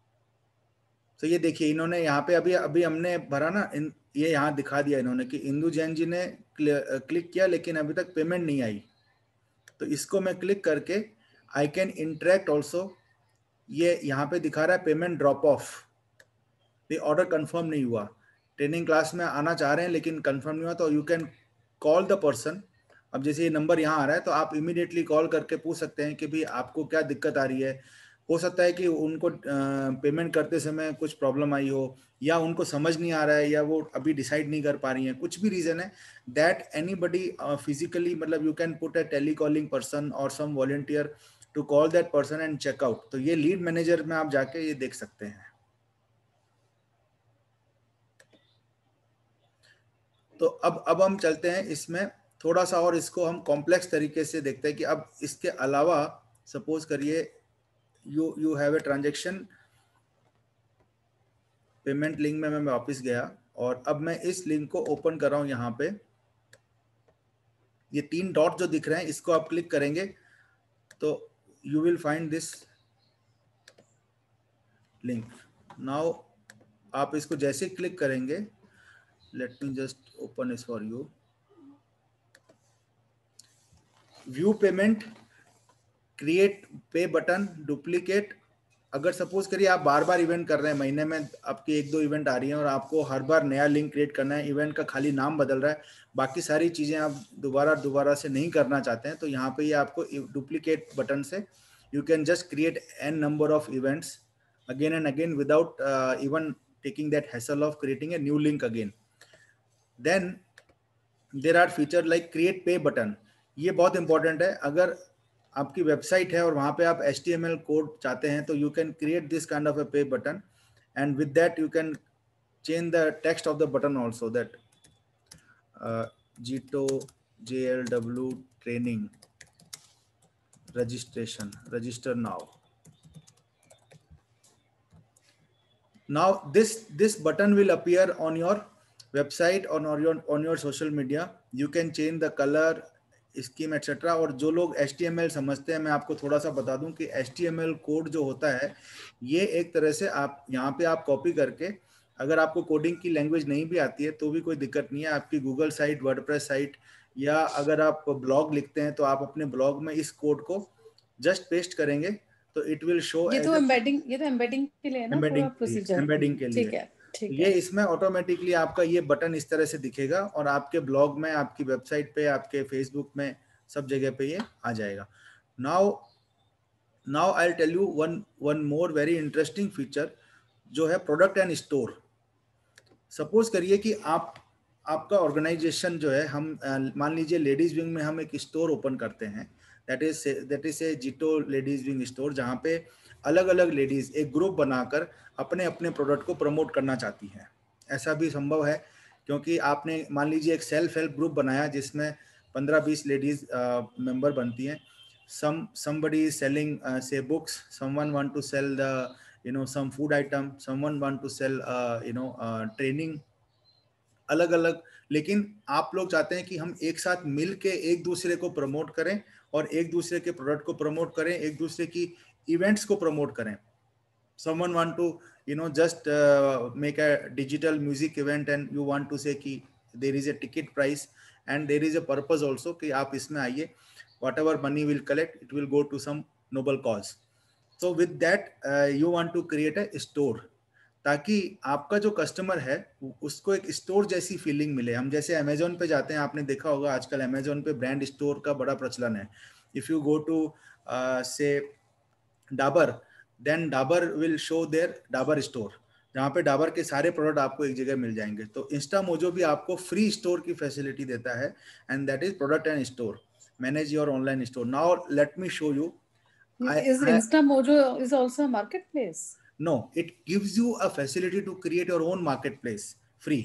तो ये देखिए इन्होंने यहाँ पे अभी हमने भरा ना, ये यहाँ दिखा दिया इन्होंने कि इंदु जैन जी ने क्लिक किया लेकिन अभी तक पेमेंट नहीं आई. तो इसको मैं क्लिक करके आई कैन इंटरेक्ट ऑल्सो. ये यहाँ पे दिखा रहा है पेमेंट ड्रॉप ऑफ, ये ऑर्डर कंफर्म नहीं हुआ. ट्रेनिंग क्लास में आना चाह रहे हैं लेकिन कंफर्म नहीं हुआ. तो you can call the person. अब जैसे ये नंबर यहाँ आ रहा है तो आप इमीडिएटली कॉल करके पूछ सकते हैं कि भाई आपको क्या दिक्कत आ रही है. हो सकता है कि उनको पेमेंट करते समय कुछ प्रॉब्लम आई हो, या उनको समझ नहीं आ रहा है, या वो अभी डिसाइड नहीं कर पा रही हैं, कुछ भी रीजन है. दैट एनीबडी फिजिकली, मतलब you can put a telecalling person और some volunteer to call that person and check out. तो ये लीड मैनेजर में आप जाके ये देख सकते हैं. तो अब हम चलते हैं इसमें थोड़ा सा और इसको हम कॉम्प्लेक्स तरीके से देखते हैं कि अब इसके अलावा सपोज करिए you have a transaction. Payment link में मैं वापस गया और अब मैं इस लिंक को ओपन कर रहा हूं. यहाँ पे ये 3 डॉट जो दिख रहे हैं इसको आप क्लिक करेंगे तो you will find this link. Now आप इसको जैसे क्लिक करेंगे, let me just open this for you. View payment, create pay button, duplicate. अगर सपोज करिए आप बार बार इवेंट कर रहे हैं, महीने में आपकी 1-2 इवेंट आ रही हैं और आपको हर बार नया लिंक क्रिएट करना है, इवेंट का खाली नाम बदल रहा है, बाकी सारी चीजें आप दोबारा से नहीं करना चाहते हैं, तो यहाँ पे ये आपको डुप्लीकेट बटन से you can just create n number of events again and again without even taking that hassle of creating a new link again. Then there are feature like create pay button. ये बहुत important है। अगर आपकी website है और वहां पे आप HTML कोड चाहते हैं तो you can create this kind of a pay button, and with that you can change the text of the button also, that Jito JLW training registration, register now. Now this button will appear on your website or on your social media. You can change the color, scheme etc. और जो लोग HTML समझते हैं, मैं आपको थोड़ा सा बता दूं कि HTML कोड जो होता है ये एक तरह से आप यहाँ पे आप कॉपी करके, अगर आपको कोडिंग की लैंग्वेज नहीं भी आती है तो भी कोई दिक्कत नहीं है। आपकी गूगल साइट, वर्डप्रेस साइट, या अगर आप ब्लॉग लिखते हैं तो आप अपने ब्लॉग में इस कोड को जस्ट पेस्ट करेंगे तो इट विल शो। ये तो एम्बेडिंग के लिए है ना, पूरा प्रोसीजर एम्बेडिंग के लिए। ठीक है, ठीक ये है। इसमें ऑटोमेटिकली आपका ये बटन इस तरह से दिखेगा और आपके ब्लॉग में, आपकी वेबसाइट पे, आपके फेसबुक में, सब जगह पे ये आ जाएगा। Now I will tell you one more very interesting feature जो है प्रोडक्ट एंड स्टोर। सपोज करिए कि आपका ऑर्गेनाइजेशन जो है, हम मान लीजिए लेडीज विंग में हम एक स्टोर ओपन करते हैं, that is a JITO ladies wing store, जहाँ पे अलग अलग लेडीज एक ग्रुप बनाकर अपने अपने प्रोडक्ट को प्रमोट करना चाहती हैं। ऐसा भी संभव है क्योंकि आपने मान लीजिए एक सेल्फ हेल्प ग्रुप बनाया जिसमें 15-20 लेडीज मेंबर बनती हैं। somebody is selling say books, someone want to sell the some food item, someone want to sell training, अलग अलग। लेकिन आप लोग चाहते हैं कि हम एक साथ मिल के एक दूसरे को प्रमोट करें और एक दूसरे के प्रोडक्ट को प्रमोट करें, एक दूसरे की इवेंट्स को प्रमोट करें। someone want to just make a digital music event and you want to say कि there is a ticket price and there is a purpose also कि आप इसमें आइए, whatever money will collect it will go to some noble cause. So with that you want to create a store ताकि आपका जो customer है उसको एक स्टोर जैसी फीलिंग मिले। हम जैसे अमेजोन पे जाते हैं, आपने देखा होगा आजकल अमेजोन पे ब्रांड स्टोर का बड़ा प्रचलन है। If you go to say Dabur, then Dabur will show there Dabur store, जहाँ पे डाबर के सारे प्रोडक्ट आपको एक जगह मिल जाएंगे। तो इंस्टामोजो भी आपको फ्री स्टोर की फैसिलिटी देता है and that is product and store, manage your online store. Now let me show you. Is InstaMojo is also a marketplace? No, it gives you a facility to create your own marketplace free.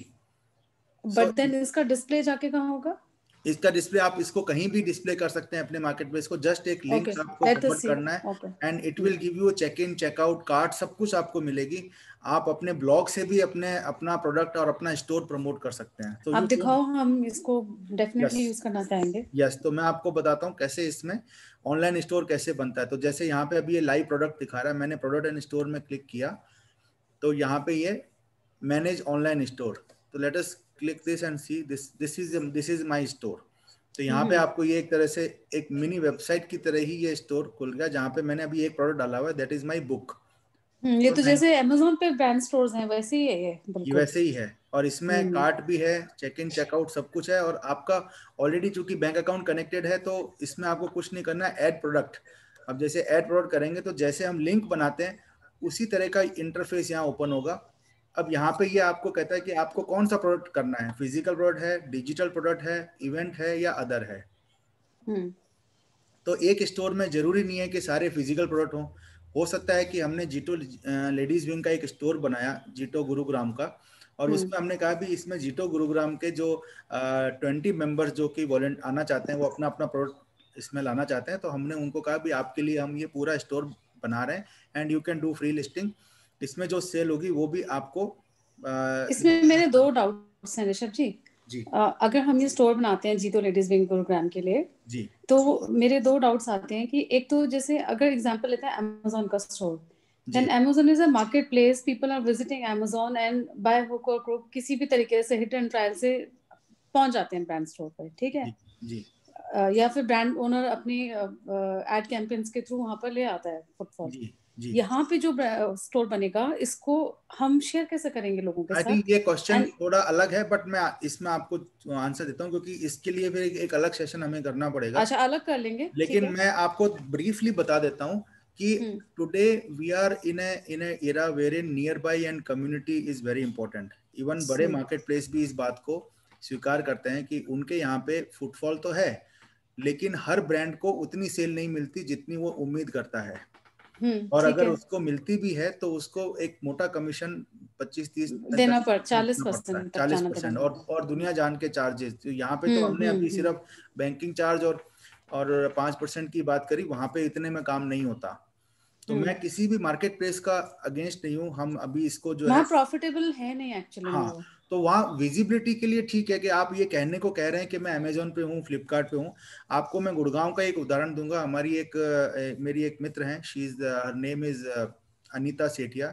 But then इसका display जाके कहाँ होगा? इसका display आप इसको कहीं भी display कर सकते हैं अपने मार्केट प्लेस को। जस्ट एक लिंक आपको फॉरवर्ड करना है and it will give you check in, checkout, card, सब कुछ आपको मिलेगी। आप अपने ब्लॉग से भी अपना प्रोडक्ट और अपना स्टोर प्रमोट कर सकते हैं। तो आप दिखाओ, हम इसको डेफिनेटली यूज करना चाहेंगे। यस, तो मैं आपको बताता हूँ कैसे इसमें ऑनलाइन स्टोर कैसे बनता है। तो जैसे यहाँ पे अभी ये लाइव प्रोडक्ट दिखा रहा है, मैंने प्रोडक्ट एंड स्टोर में क्लिक किया तो यहाँ पे ये मैनेज ऑनलाइन स्टोर। तो let us click this and see this is my store. तो यहाँ पे आपको ये एक तरह से एक मिनी वेबसाइट की तरह ही ये स्टोर खुल गया, जहाँ पे मैंने अभी एक प्रोडक्ट डाला हुआ है, दैट इज माय बुक। ये तो जैसे Amazon पे ब्रांड स्टोर्स हैं वैसे ही है, ये बिल्कुल वैसे ही है। और इसमें कार्ट भी है, चेक इन चेकआउट सब कुछ है। और आपका ऑलरेडी चूंकि बैंक अकाउंट कनेक्टेड है तो इसमें आपको कुछ नहीं करना है, ऐड प्रोडक्ट। अब जैसे ऐड प्रोडक्ट करेंगे तो जैसे हम लिंक बनाते हैं उसी तरह का इंटरफेस यहाँ ओपन होगा। अब यहाँ पे ये आपको कहता है कि आपको कौन सा प्रोडक्ट करना है, फिजिकल प्रोडक्ट है, डिजिटल प्रोडक्ट है, इवेंट है या अदर है। तो एक स्टोर में जरूरी नहीं है कि सारे फिजिकल प्रोडक्ट हो सकता है कि हमने जीटो लेडीज विंग का एक स्टोर बनाया जीटो गुरुग्राम का, और उसमें हमने कहा भी इसमें जीटो गुरुग्राम के जो 20 मेंबर्स जो कि वॉलंटियर आना चाहते हैं, वो अपना अपना प्रोडक्ट इसमें लाना चाहते हैं, तो हमने उनको कहा भी आपके लिए हम ये पूरा स्टोर बना रहे हैं and you can do free listing. इसमें जो सेल होगी वो भी आपको इसमें मेरे दो डाउट्स हैं ऋषभ जी। अगर हम ये स्टोर बनाते हैं जीतो लेडीज विंग प्रोग्राम के लिए जी, तो मेरे दो डाउट्स आते हैं कि एक तो जैसे अगर एग्जांपल लेते हैं Amazon का store, then Amazon is a marketplace, people are visiting Amazon and by hook और क्रुक किसी भी तरीके से हिट एंड ट्रायल से पहुंच जाते हैं ब्रांड स्टोर पर, ठीक है जी। या फिर ब्रांड ओनर अपनी एड कैंपेन्स के थ्रू वहां पर ले आता है फुटफॉल। यहाँ पे जो स्टोर बनेगा इसको हम शेयर कैसे करेंगे लोगों के साथ? आई थिंक ये क्वेश्चन थोड़ा अलग है, बट मैं इसमें आपको आंसर देता हूँ क्योंकि इसके लिए फिर एक अलग सेशन हमें करना पड़ेगा। अच्छा, अलग कर लेंगे, लेकिन मैं आपको ब्रीफली बता देता हूँ कि today we are in a era where in nearby and community is very important. Even बड़े मार्केट प्लेस भी इस बात को स्वीकार करते हैं कि उनके यहाँ पे फुटफॉल तो है, लेकिन हर ब्रांड को उतनी सेल नहीं मिलती जितनी वो उम्मीद करता है। और अगर उसको मिलती भी है तो उसको एक मोटा कमीशन 25-30 देना पड़ता, 40% 40%, और दुनिया जान के चार्जेस। तो यहाँ पे तो हमने अभी सिर्फ बैंकिंग चार्ज और 5% की बात करी, वहां पे इतने में काम नहीं होता। तो मैं किसी भी मार्केट प्लेस का अगेंस्ट नहीं हूँ, हम अभी इसको जो है प्रॉफिटेबल है नहीं एक्चुअली। हाँ, तो वहाँ विजिबिलिटी के लिए ठीक है कि आप ये कहने को कह रहे हैं कि मैं अमेजोन पे हूँ, फ्लिपकार्ट पे हूँ। आपको मैं गुड़गांव का एक उदाहरण दूंगा। हमारी मेरी एक मित्र हैं, she is her name is Anita Sethia,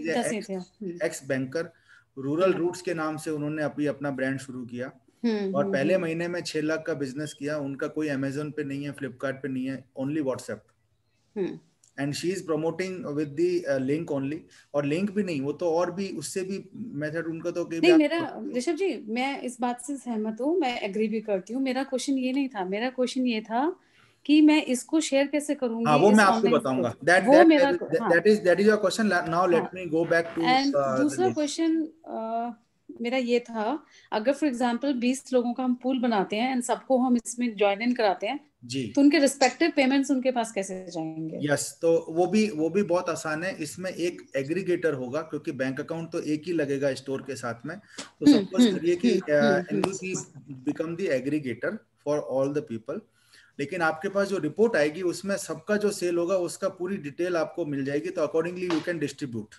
ex banker. Rural roots के नाम से उन्होंने अभी अपना ब्रांड शुरू किया और पहले महीने में 6 लाख का बिजनेस किया। उनका कोई अमेजोन पे नहीं है, फ्लिपकार्ट पे नहीं है, only WhatsApp. And she is promoting with the link only, और लिंक भी नहीं, वो तो और भी उससे भी मेथड उनका तो नहीं। मेरा ऋषभ जी, मैं इस बात से सहमत हूँ, मैं एग्री भी करती हूँ। मेरा क्वेश्चन ये नहीं था, मेरा क्वेश्चन ये था कि मैं इसको शेयर कैसे करूंगी। हाँ, वो मैं आपको बताऊंगा। that is your question. Now let me go back to and दूसरा क्वेश्चन मेरा ये था, अगर फॉर एग्जांपल 20 लोगों का हम पूल बनाते हैं एंड सबको हम इसमें ज्वाइन इन कराते हैं जी, तो उनके रिस्पेक्टिव पेमेंट्स उनके पास कैसे जाएंगे? यस, तो वो भी बहुत आसान है। इसमें एक एग्रीगेटर होगा, क्योंकि बैंक अकाउंट तो एक ही लगेगा स्टोर के साथ में। तो सपोज करिए कि NVP become the aggregator for all the people, लेकिन आपके पास जो रिपोर्ट आएगी उसमें सबका जो सेल होगा उसका पूरी डिटेल आपको मिल जाएगी, तो accordingly you can distribute.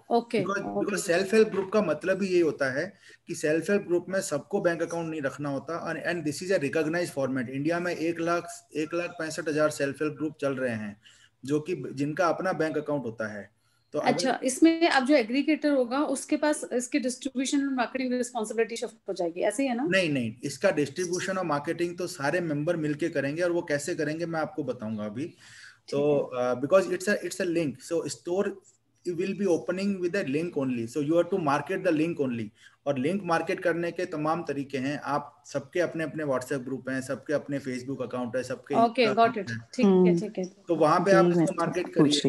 Because self help group का मतलब ही ये होता है कि सेल्फ हेल्प ग्रुप में सबको बैंक अकाउंट नहीं रखना होता, and this is a recognised format. India में 1,65,000 सेल्फ हेल्प ग्रुप चल रहे हैं जो कि जिनका अपना बैंक अकाउंट होता है। तो अच्छा, इसमें अब जो एग्रीगेटर होगा उसके पास इसकी डिस्ट्रीब्यूशन और मार्केटिंग रिस्पांसिबिलिटी शिफ्ट हो जाएगी, ऐसे ही है ना? नहीं, इसका डिस्ट्रीब्यूशन और मार्केटिंग तो सारे मेंबर मिलके करेंगे, और वो कैसे करेंगे मैं आपको बताऊंगा अभी। तो because it's a link, so store will be opening with a link only, so you have to market the link only। और लिंक मार्केट करने के तमाम तरीके हैं। आप सबके अपने अपने व्हाट्सएप ग्रुप हैं, सबके अपने फेसबुक अकाउंट है, सबके ओके, गॉट इट, ठीक है। तो वहां पे आप इसको मार्केट करिए।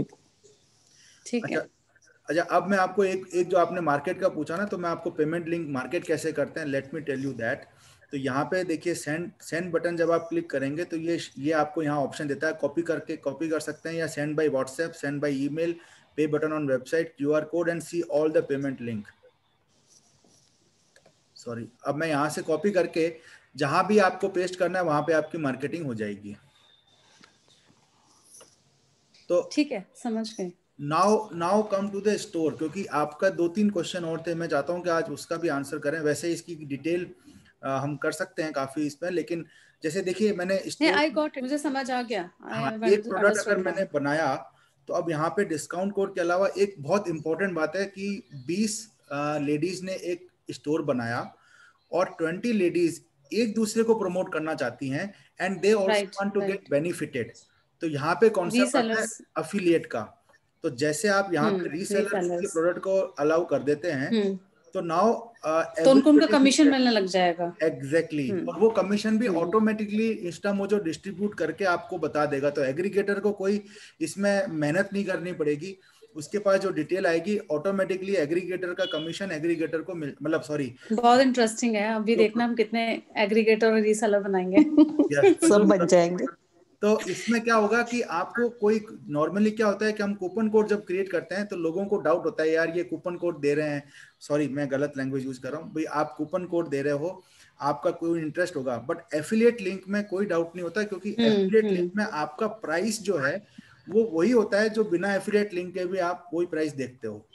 ठीक है। अच्छा, अब मैं आपको एक जो आपने मार्केट का पूछा ना, तो मैं आपको पेमेंट लिंक मार्केट कैसे करते हैं, let me tell you that. तो यहाँ पे देखिए सेंड बटन जब आप क्लिक करेंगे तो ये आपको यहाँ ऑप्शन देता है, कॉपी कर सकते हैं, या send by WhatsApp, send by email, pay button on website, QR code and see all the payment link. Sorry, अब मैं यहाँ से कॉपी करके जहां भी आपको पेस्ट करना है वहां पे आपकी मार्केटिंग हो जाएगी। तो ठीक है, समझ गए। Now come to the store, क्योंकि आपका 2-3 क्वेश्चन और थे, मैं चाहता हूं कि आज उसका भी आंसर करें। वैसे इसकी डिटेल हम कर सकते हैं काफी इसमें, लेकिन जैसे देखिए मैंने आई गॉट इट, मुझे समझ आ गया। एक प्रोडक्ट अगर मैंने बनाया, तो अब यहाँ पे डिस्काउंट कोड के अलावा एक बहुत इंपॉर्टेंट बात है कि 20 लेडीज ने एक स्टोर बनाया और 20 लेडीज एक दूसरे को प्रमोट करना चाहती हैं, and they also want to get benefited. तो यहाँ पे कॉन्सेप्ट आता है अफिलिएट का। तो जैसे आप यहाँ पे रीसेलर्स के प्रोडक्ट को अलाउ कर देते हैं, तो नाउ तो उनको उनका कमीशन मिलने लग जाएगा। एग्जैक्टली, और वो कमीशन भी ऑटोमेटिकली इंस्टामोजो डिस्ट्रीब्यूट करके आपको बता देगा। तो एग्रीगेटर को कोई इसमें मेहनत नहीं करनी पड़ेगी, उसके पास जो डिटेल आएगी ऑटोमेटिकली एग्रीगेटर का कमीशन एग्रीगेटर को मतलब सॉरी। बहुत इंटरेस्टिंग है, अभी देखना हम कितने एग्रीगेटर और रीसेलर बनाएंगे। सब बन जाएंगे। तो इसमें क्या होगा कि आपको कोई नॉर्मली क्या होता है कि हम कूपन कोड जब क्रिएट करते हैं तो लोगों को डाउट होता है, यार ये कूपन कोड दे रहे हैं, सॉरी मैं गलत लैंग्वेज यूज कर रहा हूँ भाई, आप कूपन कोड दे रहे हो, आपका कोई इंटरेस्ट होगा। बट एफिलिएट लिंक में कोई डाउट नहीं होता, क्योंकि एफिलिएट लिंक में आपका प्राइस जो है वो वही होता है जो बिना एफिलिएट लिंक के भी आप वही प्राइस देखते हो।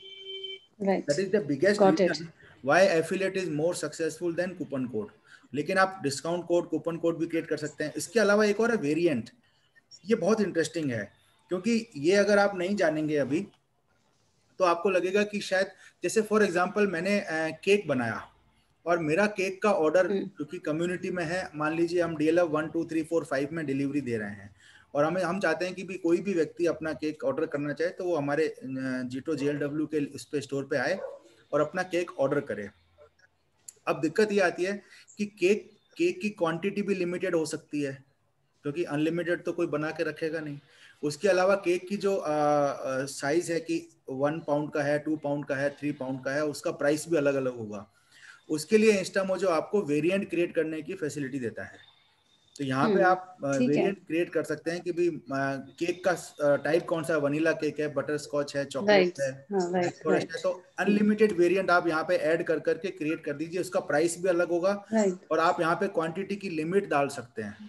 That is the biggest reason why affiliate is more successful than coupon code. लेकिन आप डिस्काउंट कोड, कूपन कोड भी क्रिएट कर सकते हैं। इसके अलावा एक और है वेरिएंट, ये बहुत इंटरेस्टिंग है, क्योंकि ये अगर आप नहीं जानेंगे अभी तो आपको लगेगा कि शायद, जैसे फॉर एग्जांपल मैंने केक बनाया और मेरा केक का ऑर्डर क्योंकि कम्युनिटी में है, मान लीजिए हम DLF 1 2 3 4 5 में डिलीवरी दे रहे हैं, और हम चाहते हैं कि भी कोई भी व्यक्ति अपना केक ऑर्डर करना चाहे तो वो हमारे जीटो JLW के इस पे स्टोर पे आए और अपना केक ऑर्डर करे। अब दिक्कत ये आती है कि केक की क्वांटिटी भी लिमिटेड हो सकती है, क्योंकि अनलिमिटेड तो कोई बना के रखेगा नहीं। उसके अलावा केक की जो साइज है कि 1 पाउंड का है, 2 पाउंड का है, 3 पाउंड का है, उसका प्राइस भी अलग अलग होगा। उसके लिए इंस्टामोजो आपको वेरिएंट क्रिएट करने की फैसिलिटी देता है। तो यहाँ पे आप वेरिएंट क्रिएट कर सकते हैं कि भी केक का टाइप कौन सा, वनीला केक है, बटर स्कॉच है, चॉकलेट है, ब्लैक फॉरेस्ट है, तो अनलिमिटेड वेरिएंट आप यहाँ पे ऐड कर करके क्रिएट कर दीजिए। उसका प्राइस भी अलग होगा और आप यहाँ पे क्वांटिटी की लिमिट डाल सकते हैं।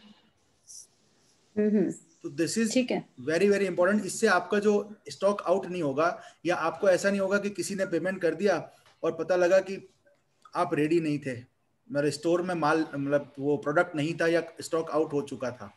तो this is very very important. इससे आपका जो स्टॉक आउट नहीं होगा, या आपको ऐसा नहीं होगा कि किसी ने पेमेंट कर दिया और पता लगा कि आप रेडी नहीं थे, मेरे स्टोर में माल मतलब वो प्रोडक्ट नहीं था या स्टॉक आउट हो चुका था।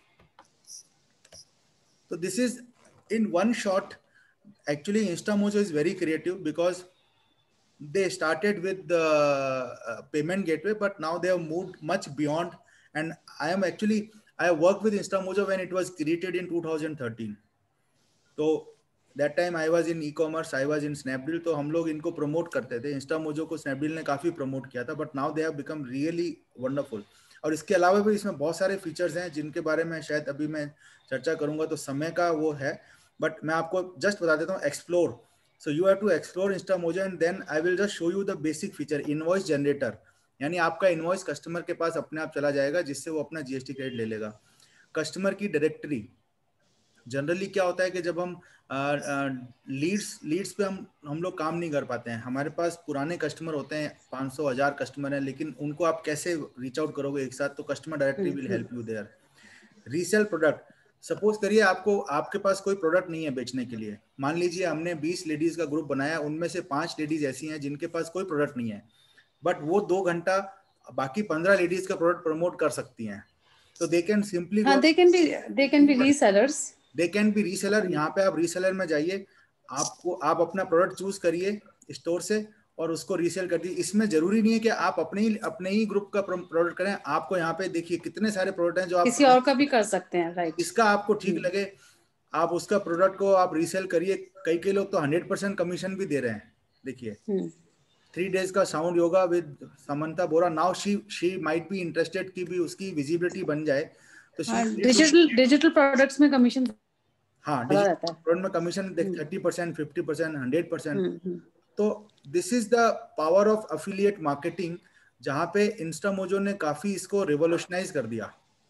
तो this is in one shot. Actually Instamojo is very creative because they started with the payment gateway, but now they have moved much beyond. And I worked with Instamojo when it was created in 2013. तो that time I was in e-commerce, I was in Snapdeal, तो हम लोग इनको promote करते थे। इंस्टामोजो को Snapdeal ने काफी प्रमोट किया था, but now they have become really wonderful. और इसके अलावा भी इसमें बहुत सारे फीचर्स हैं जिनके बारे में शायद अभी मैं चर्चा करूंगा तो समय का वो है, बट मैं आपको जस्ट बता देता हूँ। Explore, so you have to explore Instamojo and then I will just show you the basic feature, invoice generator। यानी आपका इनवॉइस कस्टमर के पास अपने आप चला जाएगा, जिससे वो अपना जीएसटी क्रेडिट ले लेगा। कस्टमर की डायरेक्टरी, जनरली क्या होता है कि जब हम लीड्स पे हम लोग काम नहीं कर पाते हैं, हमारे पास पुराने कस्टमर होते हैं, 500,000 कस्टमर हैं, लेकिन उनको आप कैसे रीच आउट करोगे एक साथ, तो customer directory will help you there. Resale product, suppose करिए आपके पास कोई प्रोडक्ट नहीं है बेचने के लिए। मान लीजिए हमने 20 लेडीज का ग्रुप बनाया, उनमें से 5 लेडीज ऐसी हैं जिनके पास कोई प्रोडक्ट नहीं है, बट वो 2 घंटा बाकी 15 लेडीज का प्रोडक्ट प्रमोट कर सकती हैं। तो they can simply they can be resellers, they can be reseller. यहाँ पे आप रीसेलर में जाइए, आप अपना प्रोडक्ट चूज करिए स्टोर से और उसको रीसेल कर दीजिए। इसमें जरूरी नहीं है कि आप अपने ही ग्रुप का प्रोडक्ट करें, आपको यहाँ पे देखिए कितने सारे प्रोडक्ट हैं जो आप किसी और का भी कर सकते हैं, राइट। इसका आपको ठीक लगे आप उसका प्रोडक्ट को आप रीसेल करिए। कई लोग तो 100% कमीशन भी दे रहे हैं। देखिए 3 days का sound yoga with Samanta Bora, now she might be interested कि भी उसकी विजिबिलिटी बन जाए। तो डिजिटल प्रोडक्ट्स में कमीशन, हाँ डिजिटल प्रोडक्ट में कमीशन 30%, 50%, 100%। तो this is the power of affiliate marketing, जहां पे इंस्टामोजो ने काफी इसको रिवॉल्यूशनाइज कर दिया।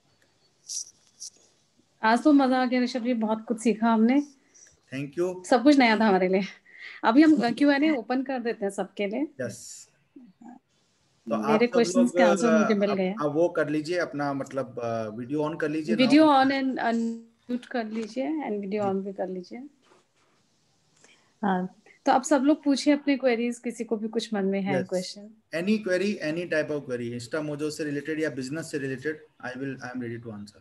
आज तो मजा आ गया ऋषभ जी, बहुत कुछ सीखा हमने। थैंक यू, सब कुछ नया था हमारे लिए। अभी हम Q&A ओपन कर देते हैं सबके लिए। यस, तो मेरे क्वेश्चंस के आंसर मुझे मिल गए। आप वो कर लीजिए अपना, मतलब वीडियो ऑन कर लीजिए, वीडियो ऑन एंड अनम्यूट कर लीजिए एंड वीडियो ऑन भी कर लीजिए। हाँ, तो आप सब लोग पूछिए अपने क्वेरीज, किसी को भी कुछ मन में है question. Any query, any type of query, Instamojo से रिलेटेड या बिजनेस से related, I am ready to answer.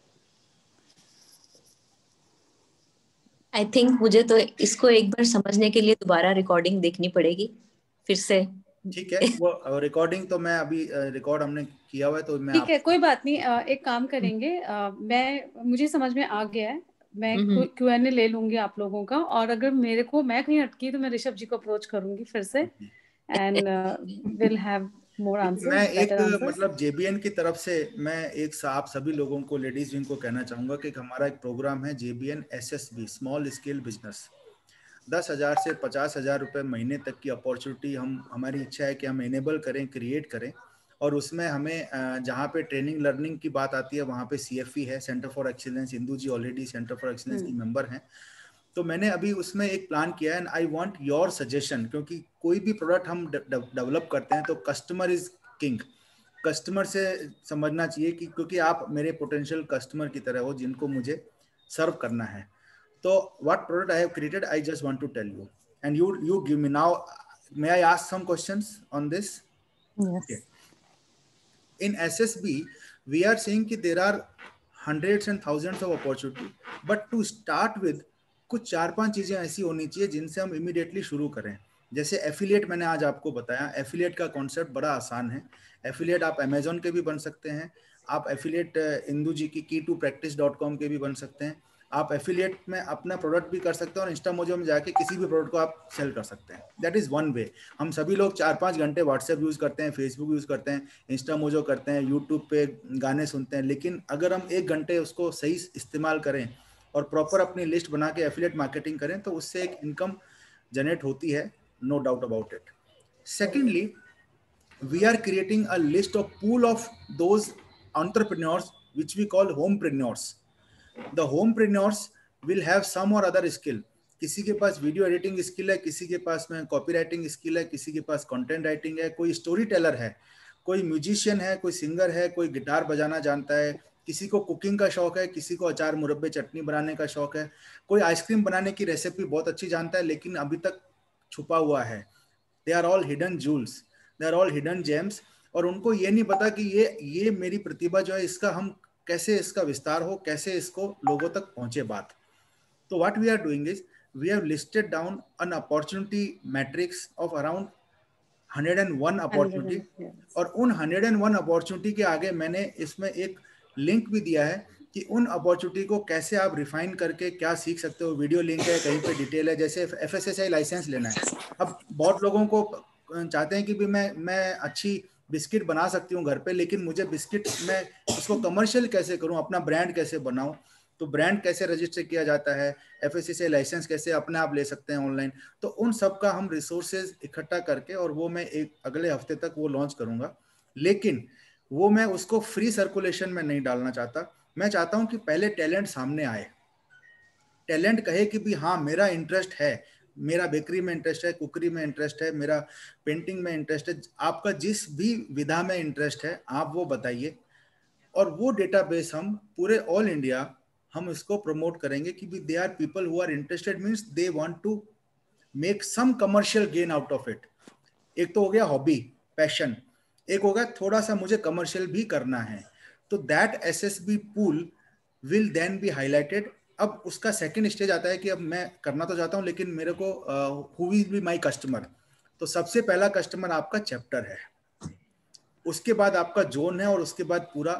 I think मुझे तो इसको एक बार समझने के लिए दोबारा रिकॉर्डिंग देखनी पड़ेगी फिर से। ठीक है, वो रिकॉर्डिंग तो मैं अभी रिकॉर्ड हमने किया हुआ है, तो मैं ठीक है, कोई बात नहीं। एक काम करेंगे, मुझे समझ में आ गया है, मैं Q&A ले लूंगी आप लोगों का, और अगर मैं कहीं अटकी तो मैं ऋषभ जी को अप्रोच करूंगी फिर से, and will have more answers. मैं एक मतलब JBN की तरफ से मैं आप सभी लोगों को, लेडीज विंग को कहना चाहूंगा कि हमारा एक प्रोग्राम है JBN SSB, small scale business. 10,000 से 50,000 रुपए महीने तक की अपॉर्चुनिटी हमारी इच्छा है कि हम इनेबल करें, क्रिएट करें। और उसमें हमें जहाँ पे ट्रेनिंग लर्निंग की बात आती है वहाँ पे CFE है, centre for excellence. Indu ji already centre for excellence की मेंबर हैं। तो मैंने अभी उसमें एक प्लान किया है, and I want your suggestion, क्योंकि कोई भी प्रोडक्ट हम डेवलप करते हैं तो कस्टमर इज किंग। कस्टमर से समझना चाहिए कि क्योंकि आप मेरे पोटेंशियल कस्टमर की तरह हो जिनको मुझे सर्व करना है। तो what product I have created, I just want to tell you, and you give me now. May I ask some questions on this? Yes. Okay. In SSB, we are saying that there are hundreds and thousands of opportunity, but to start with, कुछ 4-5 चीजें ऐसी होनी चाहिए जिनसे हम immediately शुरू करें। जैसे एफिलिएट मैंने आज आपको बताया, एफिलिएट का कॉन्सेप्ट बड़ा आसान है। एफिलिएट आप अमेजोन के भी बन सकते हैं, आप एफिलिएट इंदू जी की key2practice.com के भी बन सकते हैं। आप एफिलिएट में अपना प्रोडक्ट भी कर सकते हैं और इंस्टामोजो में जाके किसी भी प्रोडक्ट को आप सेल कर सकते हैं। That is one way. हम सभी लोग 4-5 घंटे व्हाट्सएप यूज करते हैं, फेसबुक यूज करते हैं, इंस्टामोजो करते हैं, यूट्यूब पे गाने सुनते हैं, लेकिन अगर हम 1 घंटे उसको सही इस्तेमाल करें और प्रॉपर अपनी लिस्ट बना के एफिलिएट मार्केटिंग करें तो उससे एक इनकम जनरेट होती है, no doubt about it. Secondly, we are creating a list of pool of those entrepreneurs which we call homepreneurs. The homepreneurs will have some or other skill. किसी के पास video editing skill है, किसी के पास में copy writing skill है, किसी के पास content writing है, कोई स्टोरी टेलर है, कोई म्यूजिशियन है, कोई सिंगर है, कोई गिटार बजाना जानता है, किसी को कुकिंग का शौक है, किसी को अचार मुरब्बे चटनी बनाने का शौक है, कोई आइसक्रीम बनाने की रेसिपी बहुत अच्छी जानता है लेकिन अभी तक छुपा हुआ है. They are all hidden jewels, they are all hidden gems. और उनको ये नहीं पता कि ये मेरी प्रतिभा जो है इसका हम कैसे इसका विस्तार हो, कैसे इसको लोगों तक पहुंचे बात. तो what we are doing is we have listed down an opportunity matrix of around 101 opportunity. और उन 101 अपॉर्चुनिटी के आगे मैंने इसमें एक लिंक भी दिया है कि उन अपॉर्चुनिटी को कैसे आप रिफाइन करके क्या सीख सकते हो. वीडियो लिंक है, कहीं पे डिटेल है. जैसे FSSAI लाइसेंस लेना है. अब बहुत लोगों को चाहते हैं कि भी मैं अच्छी बिस्किट बना सकती हूँ घर पे, लेकिन मुझे बिस्किट में उसको कमर्शियल कैसे करूँ, अपना ब्रांड कैसे बनाऊँ. तो ब्रांड कैसे रजिस्टर किया जाता है, FSSAI लाइसेंस कैसे अपने आप ले सकते हैं ऑनलाइन. तो उन सब का हम रिसोर्सेज इकट्ठा करके और वो मैं एक अगले हफ्ते तक वो लॉन्च करूंगा. लेकिन वो मैं उसको फ्री सर्कुलेशन में नहीं डालना चाहता. मैं चाहता हूं कि पहले टैलेंट सामने आए, टैलेंट कहे कि भी हाँ मेरा इंटरेस्ट है, मेरा बेकरी में इंटरेस्ट है, कुकरी में इंटरेस्ट है, मेरा पेंटिंग में इंटरेस्ट है. आपका जिस भी विधा में इंटरेस्ट है आप वो बताइए, और वो डेटाबेस हम पूरे ऑल इंडिया हम इसको प्रमोट करेंगे कि they are people who are interested, means they want to make some commercial gain out of it. एक तो हो गया हॉबी, पैशन, एक होगा थोड़ा सा मुझे कमर्शियल भी करना है. तो that SSB pool will then be highlighted. अब उसका सेकंड स्टेज आता है कि अब मैं करना तो चाहता हूं लेकिन मेरे को who will be my customer. तो सबसे पहला कस्टमर आपका चैप्टर है, उसके बाद आपका जोन है, और उसके बाद पूरा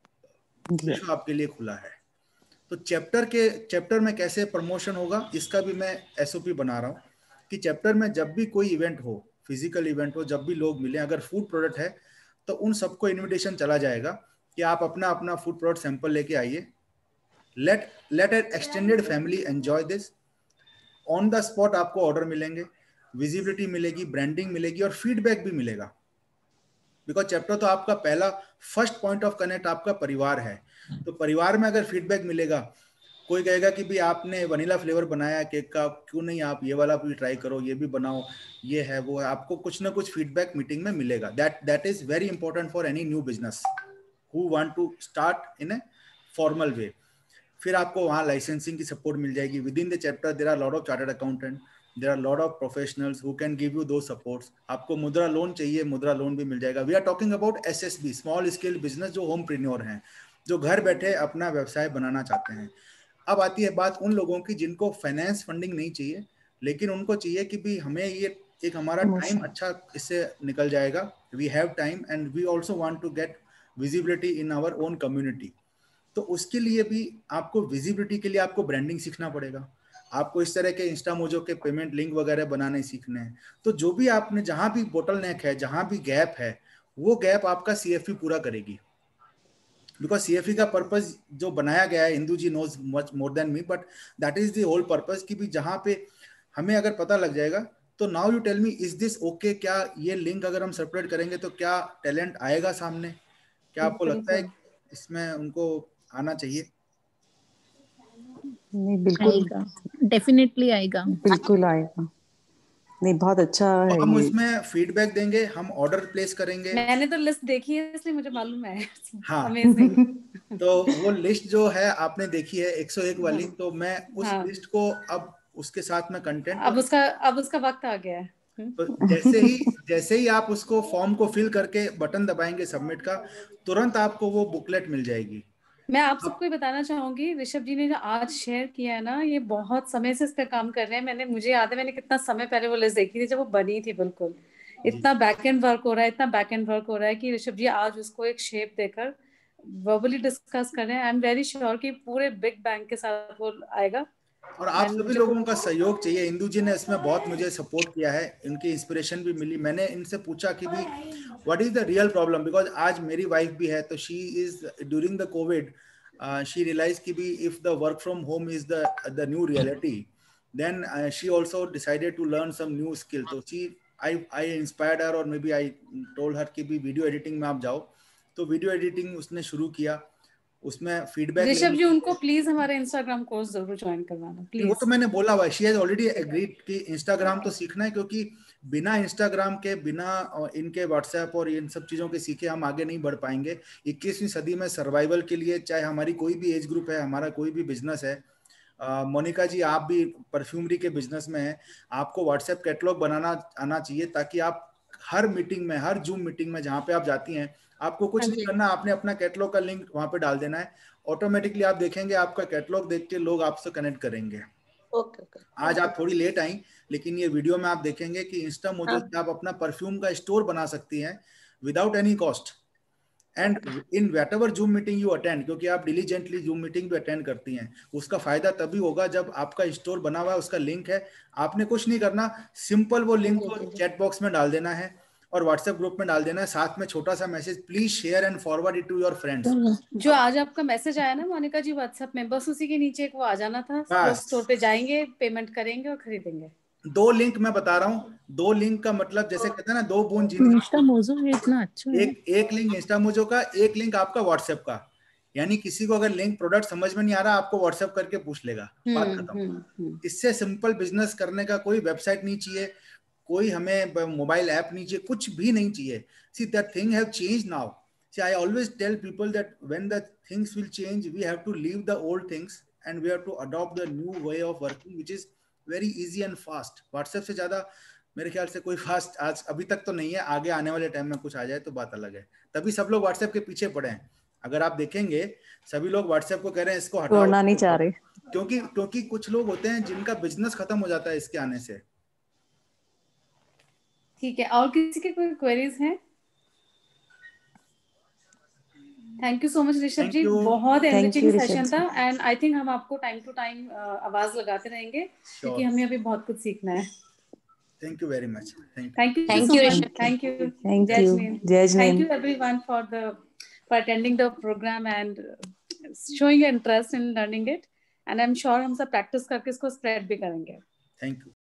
विश्व आपके लिए खुला है. तो चैप्टर में कैसे प्रमोशन होगा इसका भी मैं SOP बना रहा हूँ कि चैप्टर में जब भी कोई इवेंट हो, फिजिकल इवेंट हो, जब भी लोग मिले, अगर फूड प्रोडक्ट है तो उन सबको इनविटेशन चला जाएगा कि आप अपना अपना फूड प्रोडक्ट सैंपल लेके आइए. Let an extended family enjoy this. On the spot आपको ऑर्डर मिलेंगे, विजिबिलिटी मिलेगी, ब्रांडिंग मिलेगी और फीडबैक भी मिलेगा. बिकॉज चैप्टर तो आपका पहला फर्स्ट पॉइंट ऑफ कनेक्ट आपका परिवार है. तो परिवार में अगर फीडबैक मिलेगा, कोई कहेगा कि भी आपने वनीला फ्लेवर बनाया केक का, क्यों नहीं आप ये वाला भी ट्राई करो, ये भी बनाओ, ये है वो है, आपको कुछ ना कुछ फीडबैक मीटिंग में मिलेगा. That is very important for any new business who want to start in a formal way. फिर आपको वहाँ लाइसेंसिंग की सपोर्ट मिल जाएगी. Within the chapter there are lot of chartered accountant, there are lot of professionals who can give you दो supports. आपको Mudra loan चाहिए, Mudra loan भी मिल जाएगा. We are talking about SSB, small scale business, जो homepreneur हैं, जो घर बैठे अपना व्यवसाय बनाना चाहते हैं. अब आती है बात उन लोगों की जिनको फाइनेंस फंडिंग नहीं चाहिए, लेकिन उनको चाहिए कि भी हमें ये एक हमारा टाइम अच्छा इससे निकल जाएगा. We have time and we also want to get visibility in our own community. तो उसके लिए भी आपको विजिबिलिटी के लिए आपको ब्रांडिंग सीखना पड़ेगा. आपको इस तरह के इंस्टामोजो के पेमेंट लिंक वगैरह बनाने सीखने हैं. तो जो भी आपने जहां भी बोटल नेक है, जहां भी गैप है, वो गैप आपका CFP पूरा करेगी. बिकॉज CFP का पर्पज जो बनाया गया है, Indu ji knows much more than me, but that is the whole purpose कि भी जहां पे हमें अगर पता लग जाएगा तो now you tell me is this okay, क्या ये लिंक अगर हम सेपरेट करेंगे तो क्या टैलेंट आएगा सामने, क्या आपको लगता है इसमें उनको आना चाहिए? नहीं बिल्कुल आएगा, डेफिनेटली आएगा, बिल्कुल आएगा. नहीं बहुत अच्छा है. हम उसमें फीडबैक देंगे, हम ऑर्डर प्लेस करेंगे. मैंने तो लिस्ट देखी है इसलिए मुझे मालूम है. हाँ. अमेजिंग. तो वो लिस्ट जो है आपने देखी है 101 वाली, तो मैं उस लिस्ट को अब उसके साथ में कंटेंट, अब उसका वक्त आ गया है. तो जैसे ही आप उसको फॉर्म को फिल करके बटन दबाएंगे सबमिट का, तुरंत आपको वो बुकलेट मिल जाएगी. मैं आप सबको ये बताना चाहूंगी, ऋषभ जी ने जो आज शेयर किया है ना, ये बहुत समय से इस पे काम कर रहे हैं. मुझे याद है मैंने कितना समय पहले वो लिस्ट देखी थी जब वो बनी थी. बिल्कुल इतना बैक एंड वर्क हो रहा है कि ऋषभ जी आज उसको एक शेप देकर वर्बली डिस्कस कर रहे हैं. आई एम वेरी श्योर कि पूरे बिग बैंग के साथ वो आएगा. और आप सभी लोगों का सहयोग चाहिए. इंदू जी ने इसमें बहुत मुझे सपोर्ट किया है, इनकी इंस्पिरेशन भी मिली. मैंने इनसे पूछा कि भी what is the real problem, because आज मेरी वाइफ भी है, तो she is during the Covid she realize कि भी if the work from home is the new reality, then she also decided to learn some new skill. तो she I inspired her, और may B I told her कि भी video editing में आप जाओ, तो वीडियो एडिटिंग उसने शुरू किया, उसमें फीडबैक ऋषभ जी उनको प्लीज हमारे इंस्टाग्राम कोर्स जरूर ज्वाइन करवाना प्लीज। वो तो मैंने बोला हुआ, शी हैज ऑलरेडी एग्रीड कि इंस्टाग्राम तो सीखना है, क्योंकि बिना इंस्टाग्राम के, बिना इनके व्हाट्सएप और इन सब चीजों के सीखे हम आगे नहीं बढ़ पाएंगे। 21वीं सदी में सर्वाइवल के लिए, चाहे हमारी कोई भी एज ग्रुप है, हमारा कोई भी बिजनेस है, मोनिका जी आप भी परफ्यूमरी के बिजनेस में हैं, आपको व्हाट्सएप कैटलॉग बनाना आना चाहिए, ताकि आप हर मीटिंग में, हर जूम मीटिंग में जहाँ पे आप जाती हैं, आपको कुछ नहीं करना, आपने अपना कैटलॉग का लिंक वहां पे डाल देना है, ऑटोमेटिकली आप देखेंगे आपका कैटलॉग देख के लोग आपसे कनेक्ट करेंगे। Okay okay. आज आप थोड़ी लेट आई, लेकिन ये वीडियो में आप देखेंगे कि इंस्टा मोजो से आप अपना परफ्यूम का स्टोर बना सकती हैं without any cost, and in whatever Zoom meeting you attend, क्योंकि आप डिलीजेंटली जूम मीटिंग भी अटेंड करती हैं, उसका फायदा तभी होगा जब आपका स्टोर बना हुआ है, उसका लिंक है, आपने कुछ नहीं करना, सिंपल वो लिंक को चैट बॉक्स में डाल देना है और व्हाट्सएप ग्रुप में डाल देना है, साथ में छोटा सा message, please share and forward it to your friends. जो आज आपका मैसेज आया ना मोनिका जी व्हाट्सएप में, बस उसी के नीचे एक वो आ जाना था, लोग स्टोर पे जाएंगे, पेमेंट करेंगे और खरीदेंगे। 2 लिंक मैं बता रहा हूँ, 2 लिंक का मतलब जैसे कहते हैं ना 2 बूंद चीनी, इंस्टा मोजो इतना अच्छा है। एक लिंक इंस्टा मोजो का, एक लिंक आपका व्हाट्सएप का, यानी किसी को अगर लिंक प्रोडक्ट समझ में नहीं आ रहा, आपको व्हाट्सएप करके पूछ लेगा, बात खत्म। इससे सिंपल बिजनेस करने का कोई वेबसाइट नहीं चाहिए, कोई हमें मोबाइल ऐप नहीं चाहिए, कुछ भी नहीं चाहिए। See that thing have changed now. See, I always tell people that when the things will change, we have to leave the old things and we have to adopt the new way of working, which is very easy and fast. WhatsApp से ज्यादा मेरे ख्याल से कोई fast आज अभी तक तो नहीं है, आगे आने वाले टाइम में कुछ आ जाए तो बात अलग है। तभी सब लोग WhatsApp के पीछे पड़े हैं। अगर आप देखेंगे सभी लोग WhatsApp को कह रहे हैं इसको हटाओ, छोड़ना नहीं चाह रहे, क्योंकि कुछ लोग होते हैं जिनका बिजनेस खत्म हो जाता है इसके आने से। ठीक है, और किसी के कोई क्वेरीज हैं? Thank you so much Rishabh ji, बहुत एनरिचिंग सेशन था, एंड आई थिंक हम आपको टाइम टू टाइम आवाज लगाते रहेंगे, क्योंकि हमें अभी बहुत कुछ सीखना है। Thank you very much. Thank you Thank so you, much. Rishabh. Thank you. Jajmeen. Thank you everyone for attending the program and showing your interest in learning it. And I'm sure हम सब practice करके इसको spread भी करेंगे. Thank you.